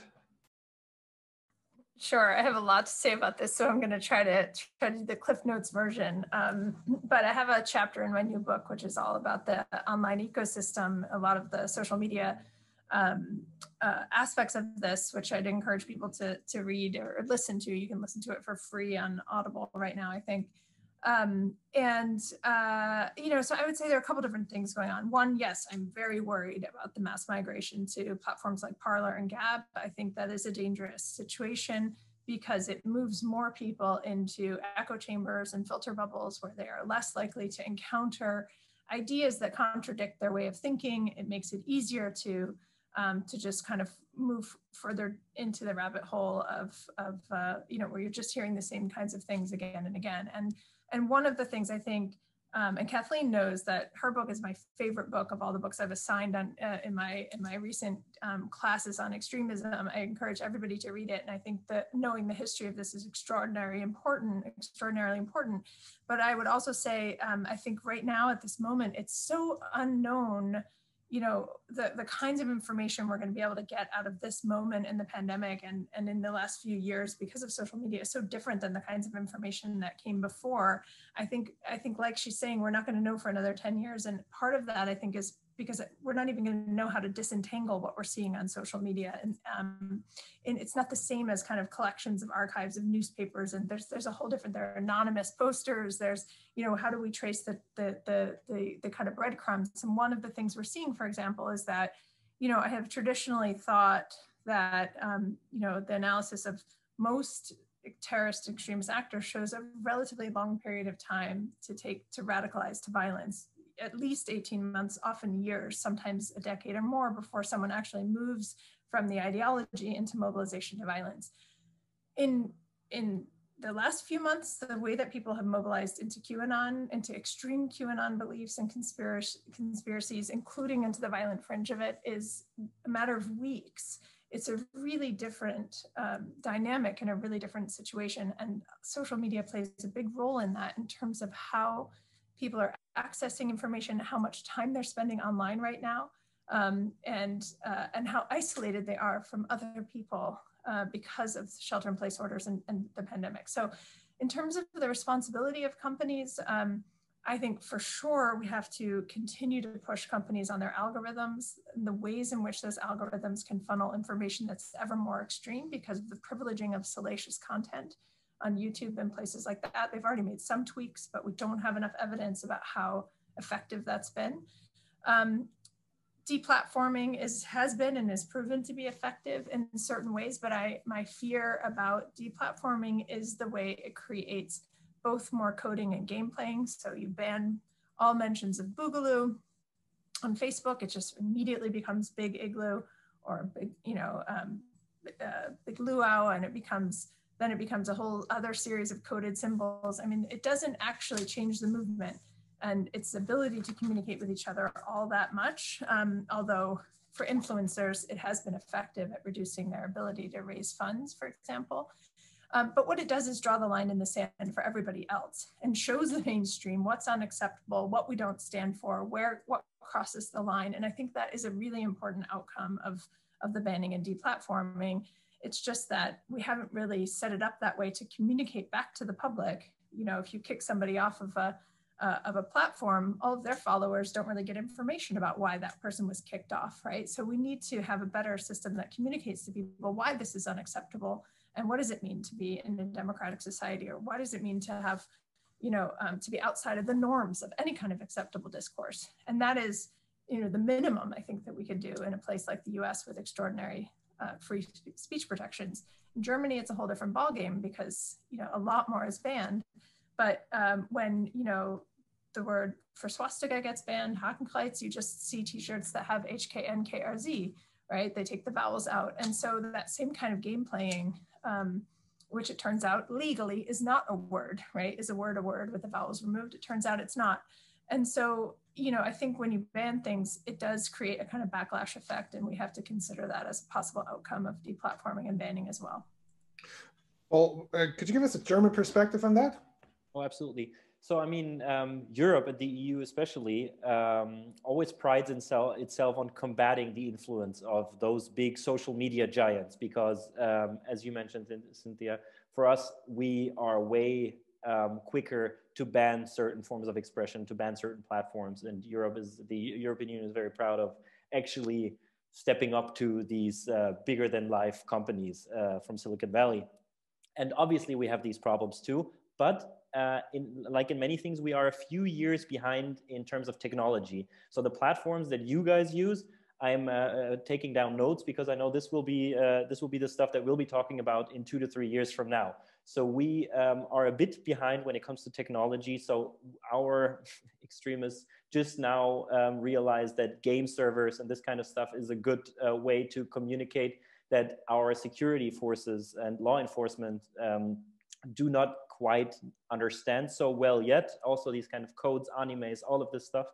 Sure, I have a lot to say about this, so I'm going to try to try to do the Cliff Notes version. Um, but I have a chapter in my new book, which is all about the online ecosystem, a lot of the social media um, uh, aspects of this, which I'd encourage people to, to read or listen to. You can listen to it for free on Audible right now, I think. Um, and, uh, you know, so I would say there are a couple different things going on. One, yes, I'm very worried about the mass migration to platforms like Parler and Gab. I think that is a dangerous situation because it moves more people into echo chambers and filter bubbles where they are less likely to encounter ideas that contradict their way of thinking. It makes it easier to Um, to just kind of move further into the rabbit hole of, of uh, you know, where you're just hearing the same kinds of things again and again. And, and one of the things I think, um, and Kathleen knows that her book is my favorite book of all the books I've assigned on, uh, in, my, in my recent um, classes on extremism. I encourage everybody to read it. And I think that knowing the history of this is extraordinarily important, extraordinarily important. But I would also say, um, I think right now at this moment, it's so unknown, you know, the, the kinds of information we're going to be able to get out of this moment in the pandemic and, and in the last few years because of social media is so different than the kinds of information that came before. I think, I think like she's saying, we're not going to know for another ten years. And part of that, I think, is because we're not even going to know how to disentangle what we're seeing on social media. And, um, and it's not the same as kind of collections of archives of newspapers. And there's there's a whole different, there are anonymous posters. There's, you know, how do we trace the, the, the, the, the kind of breadcrumbs? And one of the things we're seeing, for example, is that, you know, I have traditionally thought that, um, you know, the analysis of most terrorist extremist actors shows a relatively long period of time to take, to radicalize to violence. At least eighteen months, often years, sometimes a decade or more before someone actually moves from the ideology into mobilization to violence. In, in the last few months, the way that people have mobilized into QAnon, into extreme QAnon beliefs and conspiracy, conspiracies, including into the violent fringe of it, is a matter of weeks. it's a really different um, dynamic and a really different situation. And social media plays a big role in that in terms of how people are accessing information, how much time they're spending online right now, um, and, uh, and how isolated they are from other people uh, because of shelter in place orders and, and the pandemic. So in terms of the responsibility of companies, um, I think for sure we have to continue to push companies on their algorithms, the ways in which those algorithms can funnel information that's ever more extreme because of the privileging of salacious content on YouTube and places like that. They've already made some tweaks, but we don't have enough evidence about how effective that's been. Um, deplatforming is, has been and is proven to be effective in certain ways, but I, my fear about deplatforming is the way it creates both more coding and game playing. So you ban all mentions of Boogaloo on Facebook, it just immediately becomes Big Igloo or Big, you know, um, uh, Big Luau, and it becomes, then it becomes a whole other series of coded symbols. I mean, it doesn't actually change the movement and its ability to communicate with each other all that much. Um, although for influencers, it has been effective at reducing their ability to raise funds, for example. Um, but what it does is draw the line in the sand for everybody else and shows the mainstream what's unacceptable, what we don't stand for, where what crosses the line. And I think that is a really important outcome of, of the banning and deplatforming. It's just that we haven't really set it up that way to communicate back to the public. You know, if you kick somebody off of a, uh, of a platform, all of their followers don't really get information about why that person was kicked off, right? So we need to have a better system that communicates to people why this is unacceptable. And what does it mean to be in a democratic society? Or what does it mean to have, you know, um, to be outside of the norms of any kind of acceptable discourse? And that is, you know, the minimum I think that we could do in a place like the U S with extraordinary uh, free speech protections. In Germany, it's a whole different ballgame because, you know, a lot more is banned. But um, when, you know, the word for swastika gets banned, Hakenkreuz, you just see t-shirts that have H K N K R Z, right? They take the vowels out. And so that same kind of game playing, um, which it turns out legally is not a word, right? Is a word a word with the vowels removed? It turns out it's not. And so, you know, I think when you ban things, it does create a kind of backlash effect, and we have to consider that as a possible outcome of deplatforming and banning as well. Well, uh, could you give us a German perspective on that? Oh, absolutely. So, I mean, um, Europe and the E U especially um, always prides itself, itself on combating the influence of those big social media giants because, um, as you mentioned, Cynthia, for us, we are way um, quicker to ban certain forms of expression, to ban certain platforms. And Europe is, the European Union is very proud of actually stepping up to these uh, bigger than life companies uh, from Silicon Valley. And obviously we have these problems too, but Uh, in, like in many things, we are a few years behind in terms of technology. So the platforms that you guys use, I'm uh, uh, taking down notes because I know this will be uh, this will be the stuff that we'll be talking about in two to three years from now. So we um, are a bit behind when it comes to technology. So our extremists just now um, realize that game servers and this kind of stuff is a good uh, way to communicate that our security forces and law enforcement um, do not quite understand so well yet. Also these kind of codes, animes, all of this stuff.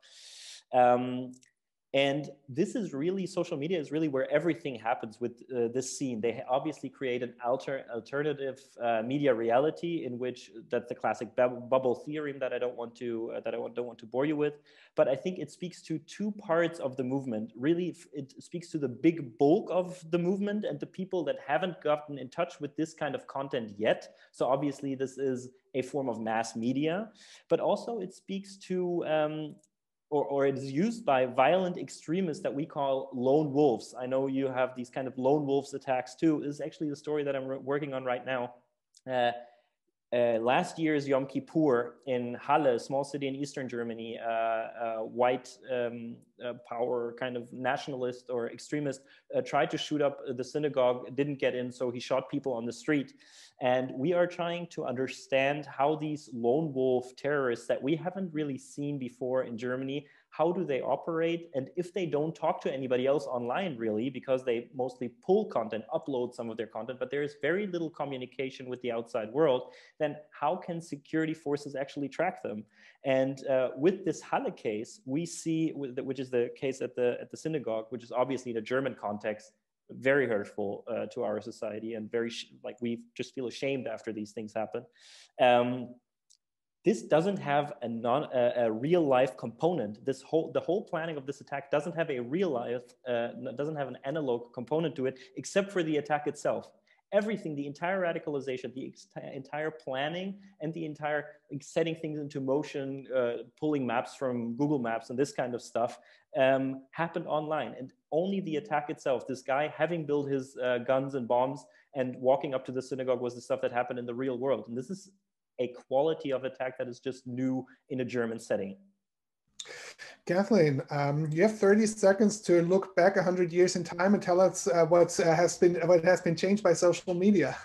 Um, and this is really, social media is really where everything happens with uh, this scene. They obviously create an alter, alternative uh, media reality in which that's the classic bubble theorem that I don't want to, uh, that I don't want to bore you with. But I think it speaks to two parts of the movement. Really, it speaks to the big bulk of the movement and the people that haven't gotten in touch with this kind of content yet. So obviously this is a form of mass media, but also it speaks to, um, Or, or it is used by violent extremists that we call lone wolves. I know you have these kind of lone wolves attacks too. This is actually the story that I'm working on right now. Uh, uh, last year's Yom Kippur in Halle, a small city in Eastern Germany, uh, uh, white um, uh, power kind of nationalist or extremist uh, tried to shoot up the synagogue, didn't get in, so he shot people on the street. And we are trying to understand how these lone wolf terrorists that we haven't really seen before in Germany, how do they operate? And if they don't talk to anybody else online really, because they mostly pull content, upload some of their content, but there is very little communication with the outside world, then how can security forces actually track them? And uh, with this Halle case, we see, which is the case at the, at the synagogue, which is obviously in a German context, very hurtful uh, to our society, and very like we just feel ashamed after these things happen. Um, this doesn't have a non a, a real life component. This whole the whole planning of this attack doesn't have a real life uh, doesn't have an analog component to it, except for the attack itself. Everything, the entire radicalization, the entire planning, and the entire setting things into motion, uh, pulling maps from Google Maps and this kind of stuff, um, happened online. And only the attack itself, this guy having built his uh, guns and bombs and walking up to the synagogue, was the stuff that happened in the real world. And this is a quality of attack that is just new in a German setting. Kathleen, um, you have thirty seconds to look back one hundred years in time and tell us uh, what uh, has been what has been changed by social media.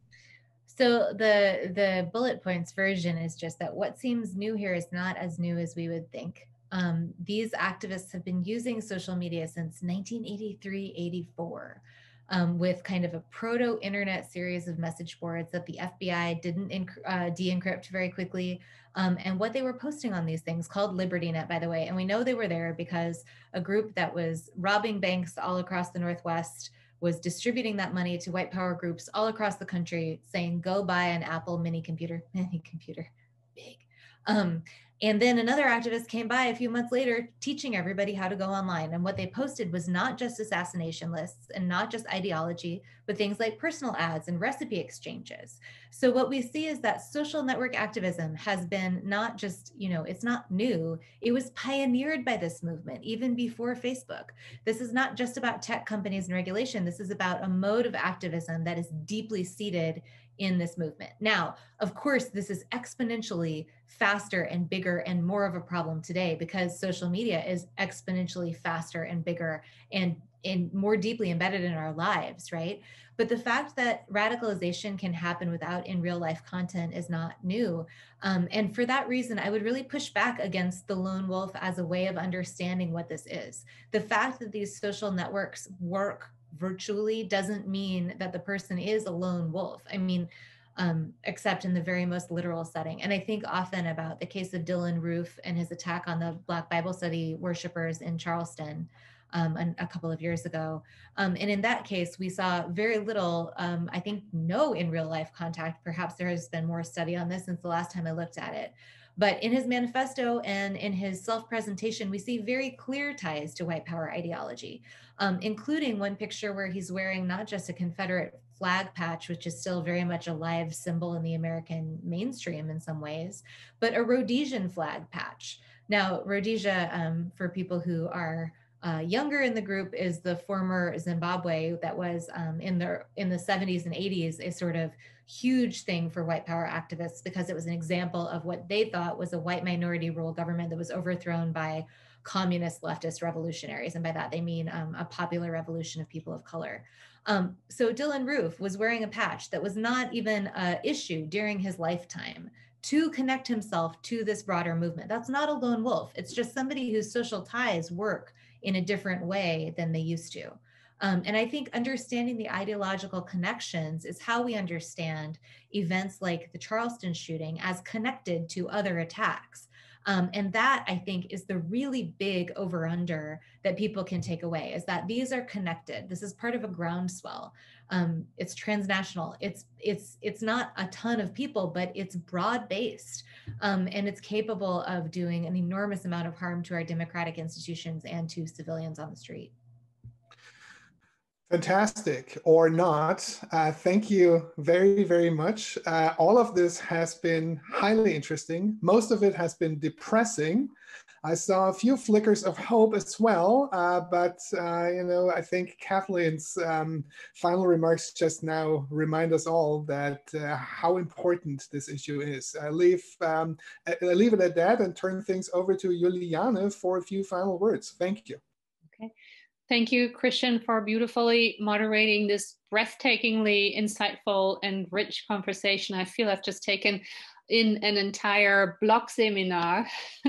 So the the bullet points version is just that what seems new here is not as new as we would think. Um, these activists have been using social media since nineteen eighty-three eighty-four. Um, with kind of a proto-internet series of message boards that the F B I didn't uh, de-encrypt very quickly. Um, and what they were posting on these things, called LibertyNet, by the way, and we know they were there because a group that was robbing banks all across the Northwest was distributing that money to white power groups all across the country, saying, go buy an Apple mini computer, mini computer, big. Um, and then another activist came by a few months later teaching everybody how to go online. And what they posted was not just assassination lists and not just ideology, but things like personal ads and recipe exchanges. So what we see is that social network activism has been not just, you know, it's not new. It was pioneered by this movement even before Facebook. This is not just about tech companies and regulation. This is about a mode of activism that is deeply seated in this movement. Now, of course, this is exponentially faster and bigger and more of a problem today because social media is exponentially faster and bigger and, and more deeply embedded in our lives, right? But the fact that radicalization can happen without in real life content is not new. Um, and for that reason, I would really push back against the lone wolf as a way of understanding what this is. The fact that these social networks work virtually doesn't mean that the person is a lone wolf. I mean, um, except in the very most literal setting. And I think often about the case of Dylan Roof and his attack on the Black Bible study worshipers in Charleston um, a, a couple of years ago. Um, and in that case, we saw very little, um, I think no in real life contact. Perhaps there has been more study on this since the last time I looked at it. But in his manifesto and in his self-presentation, we see very clear ties to white power ideology, um, including one picture where he's wearing not just a Confederate flag patch, which is still very much a live symbol in the American mainstream in some ways, but a Rhodesian flag patch. Now, Rhodesia, um, for people who are Uh, younger in the group, is the former Zimbabwe that was um, in the in the seventies and eighties a sort of huge thing for white power activists because it was an example of what they thought was a white minority rule government that was overthrown by communist leftist revolutionaries. And by that, they mean um, a popular revolution of people of color. Um, so Dylan Roof was wearing a patch that was not even an issue during his lifetime to connect himself to this broader movement. That's not a lone wolf. It's just somebody whose social ties work in a different way than they used to. Um, and I think understanding the ideological connections is how we understand events like the Charleston shooting as connected to other attacks. Um, and that, I think, is the really big over-under that people can take away, is that these are connected. This is part of a groundswell. Um, it's transnational. It's, it's, it's not a ton of people, but it's broad-based. Um, and it's capable of doing an enormous amount of harm to our democratic institutions and to civilians on the street. Fantastic, or not. Uh, thank you very, very much. Uh, all of this has been highly interesting. Most of it has been depressing. I saw a few flickers of hope as well, uh, but uh, you know, I think Kathleen's um, final remarks just now remind us all that uh, how important this issue is. I leave, um, I leave it at that and turn things over to Juliane for a few final words. Thank you. Okay. Thank you, Christian, for beautifully moderating this breathtakingly insightful and rich conversation. I feel I've just taken in an entire block seminar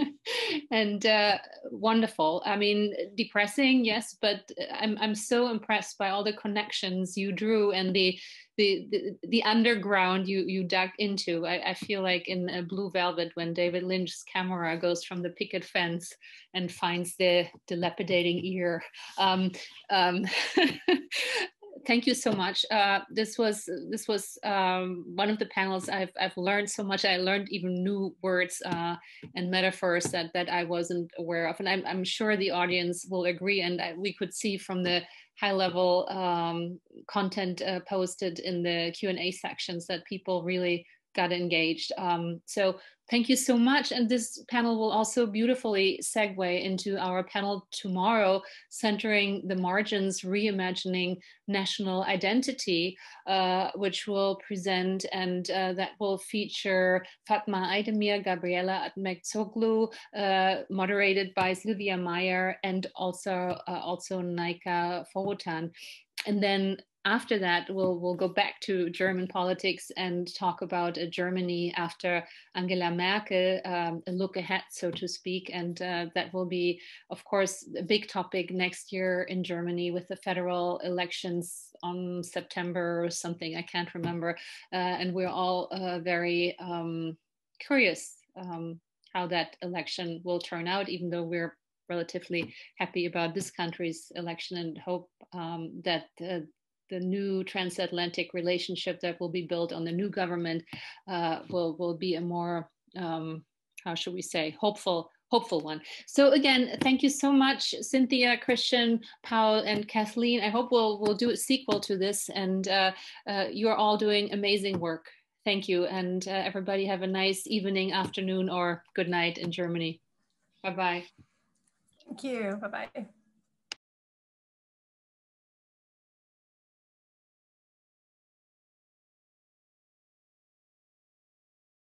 and uh, wonderful. I mean, depressing, yes, but I'm, I'm so impressed by all the connections you drew and the the the, the underground you, you dug into. I, I feel like in uh, Blue Velvet when David Lynch's camera goes from the picket fence and finds the dilapidating ear. Um, um, Thank you so much. Uh, this was this was um, one of the panels I've I've learned so much. I learned even new words uh, and metaphors that that I wasn't aware of, and I'm I'm sure the audience will agree. And I, we could see from the high level um, content uh, posted in the Q and A sections that people really got engaged. Um, so thank you so much. And this panel will also beautifully segue into our panel tomorrow, centering the margins, reimagining national identity, uh, which will present, and uh, that will feature Fatma Aydemir, Gabriela Atmektsoglu, uh, moderated by Sylvia Meyer, and also uh, also Naika Fowutan. And then after that, we'll, we'll go back to German politics and talk about uh, Germany after Angela Merkel, um, a look ahead, so to speak. And uh, that will be, of course, a big topic next year in Germany with the federal elections on September or something, I can't remember. Uh, and we're all uh, very um, curious um, how that election will turn out, even though we're relatively happy about this country's election and hope um, that uh, the new transatlantic relationship that will be built on the new government uh, will, will be a more, um, how should we say, hopeful hopeful one. So again, thank you so much, Cynthia, Christian, Paul, and Kathleen. I hope we'll, we'll do a sequel to this, and uh, uh, you're all doing amazing work. Thank you, and uh, everybody have a nice evening, afternoon, or good night in Germany. Bye-bye. Thank you, bye-bye.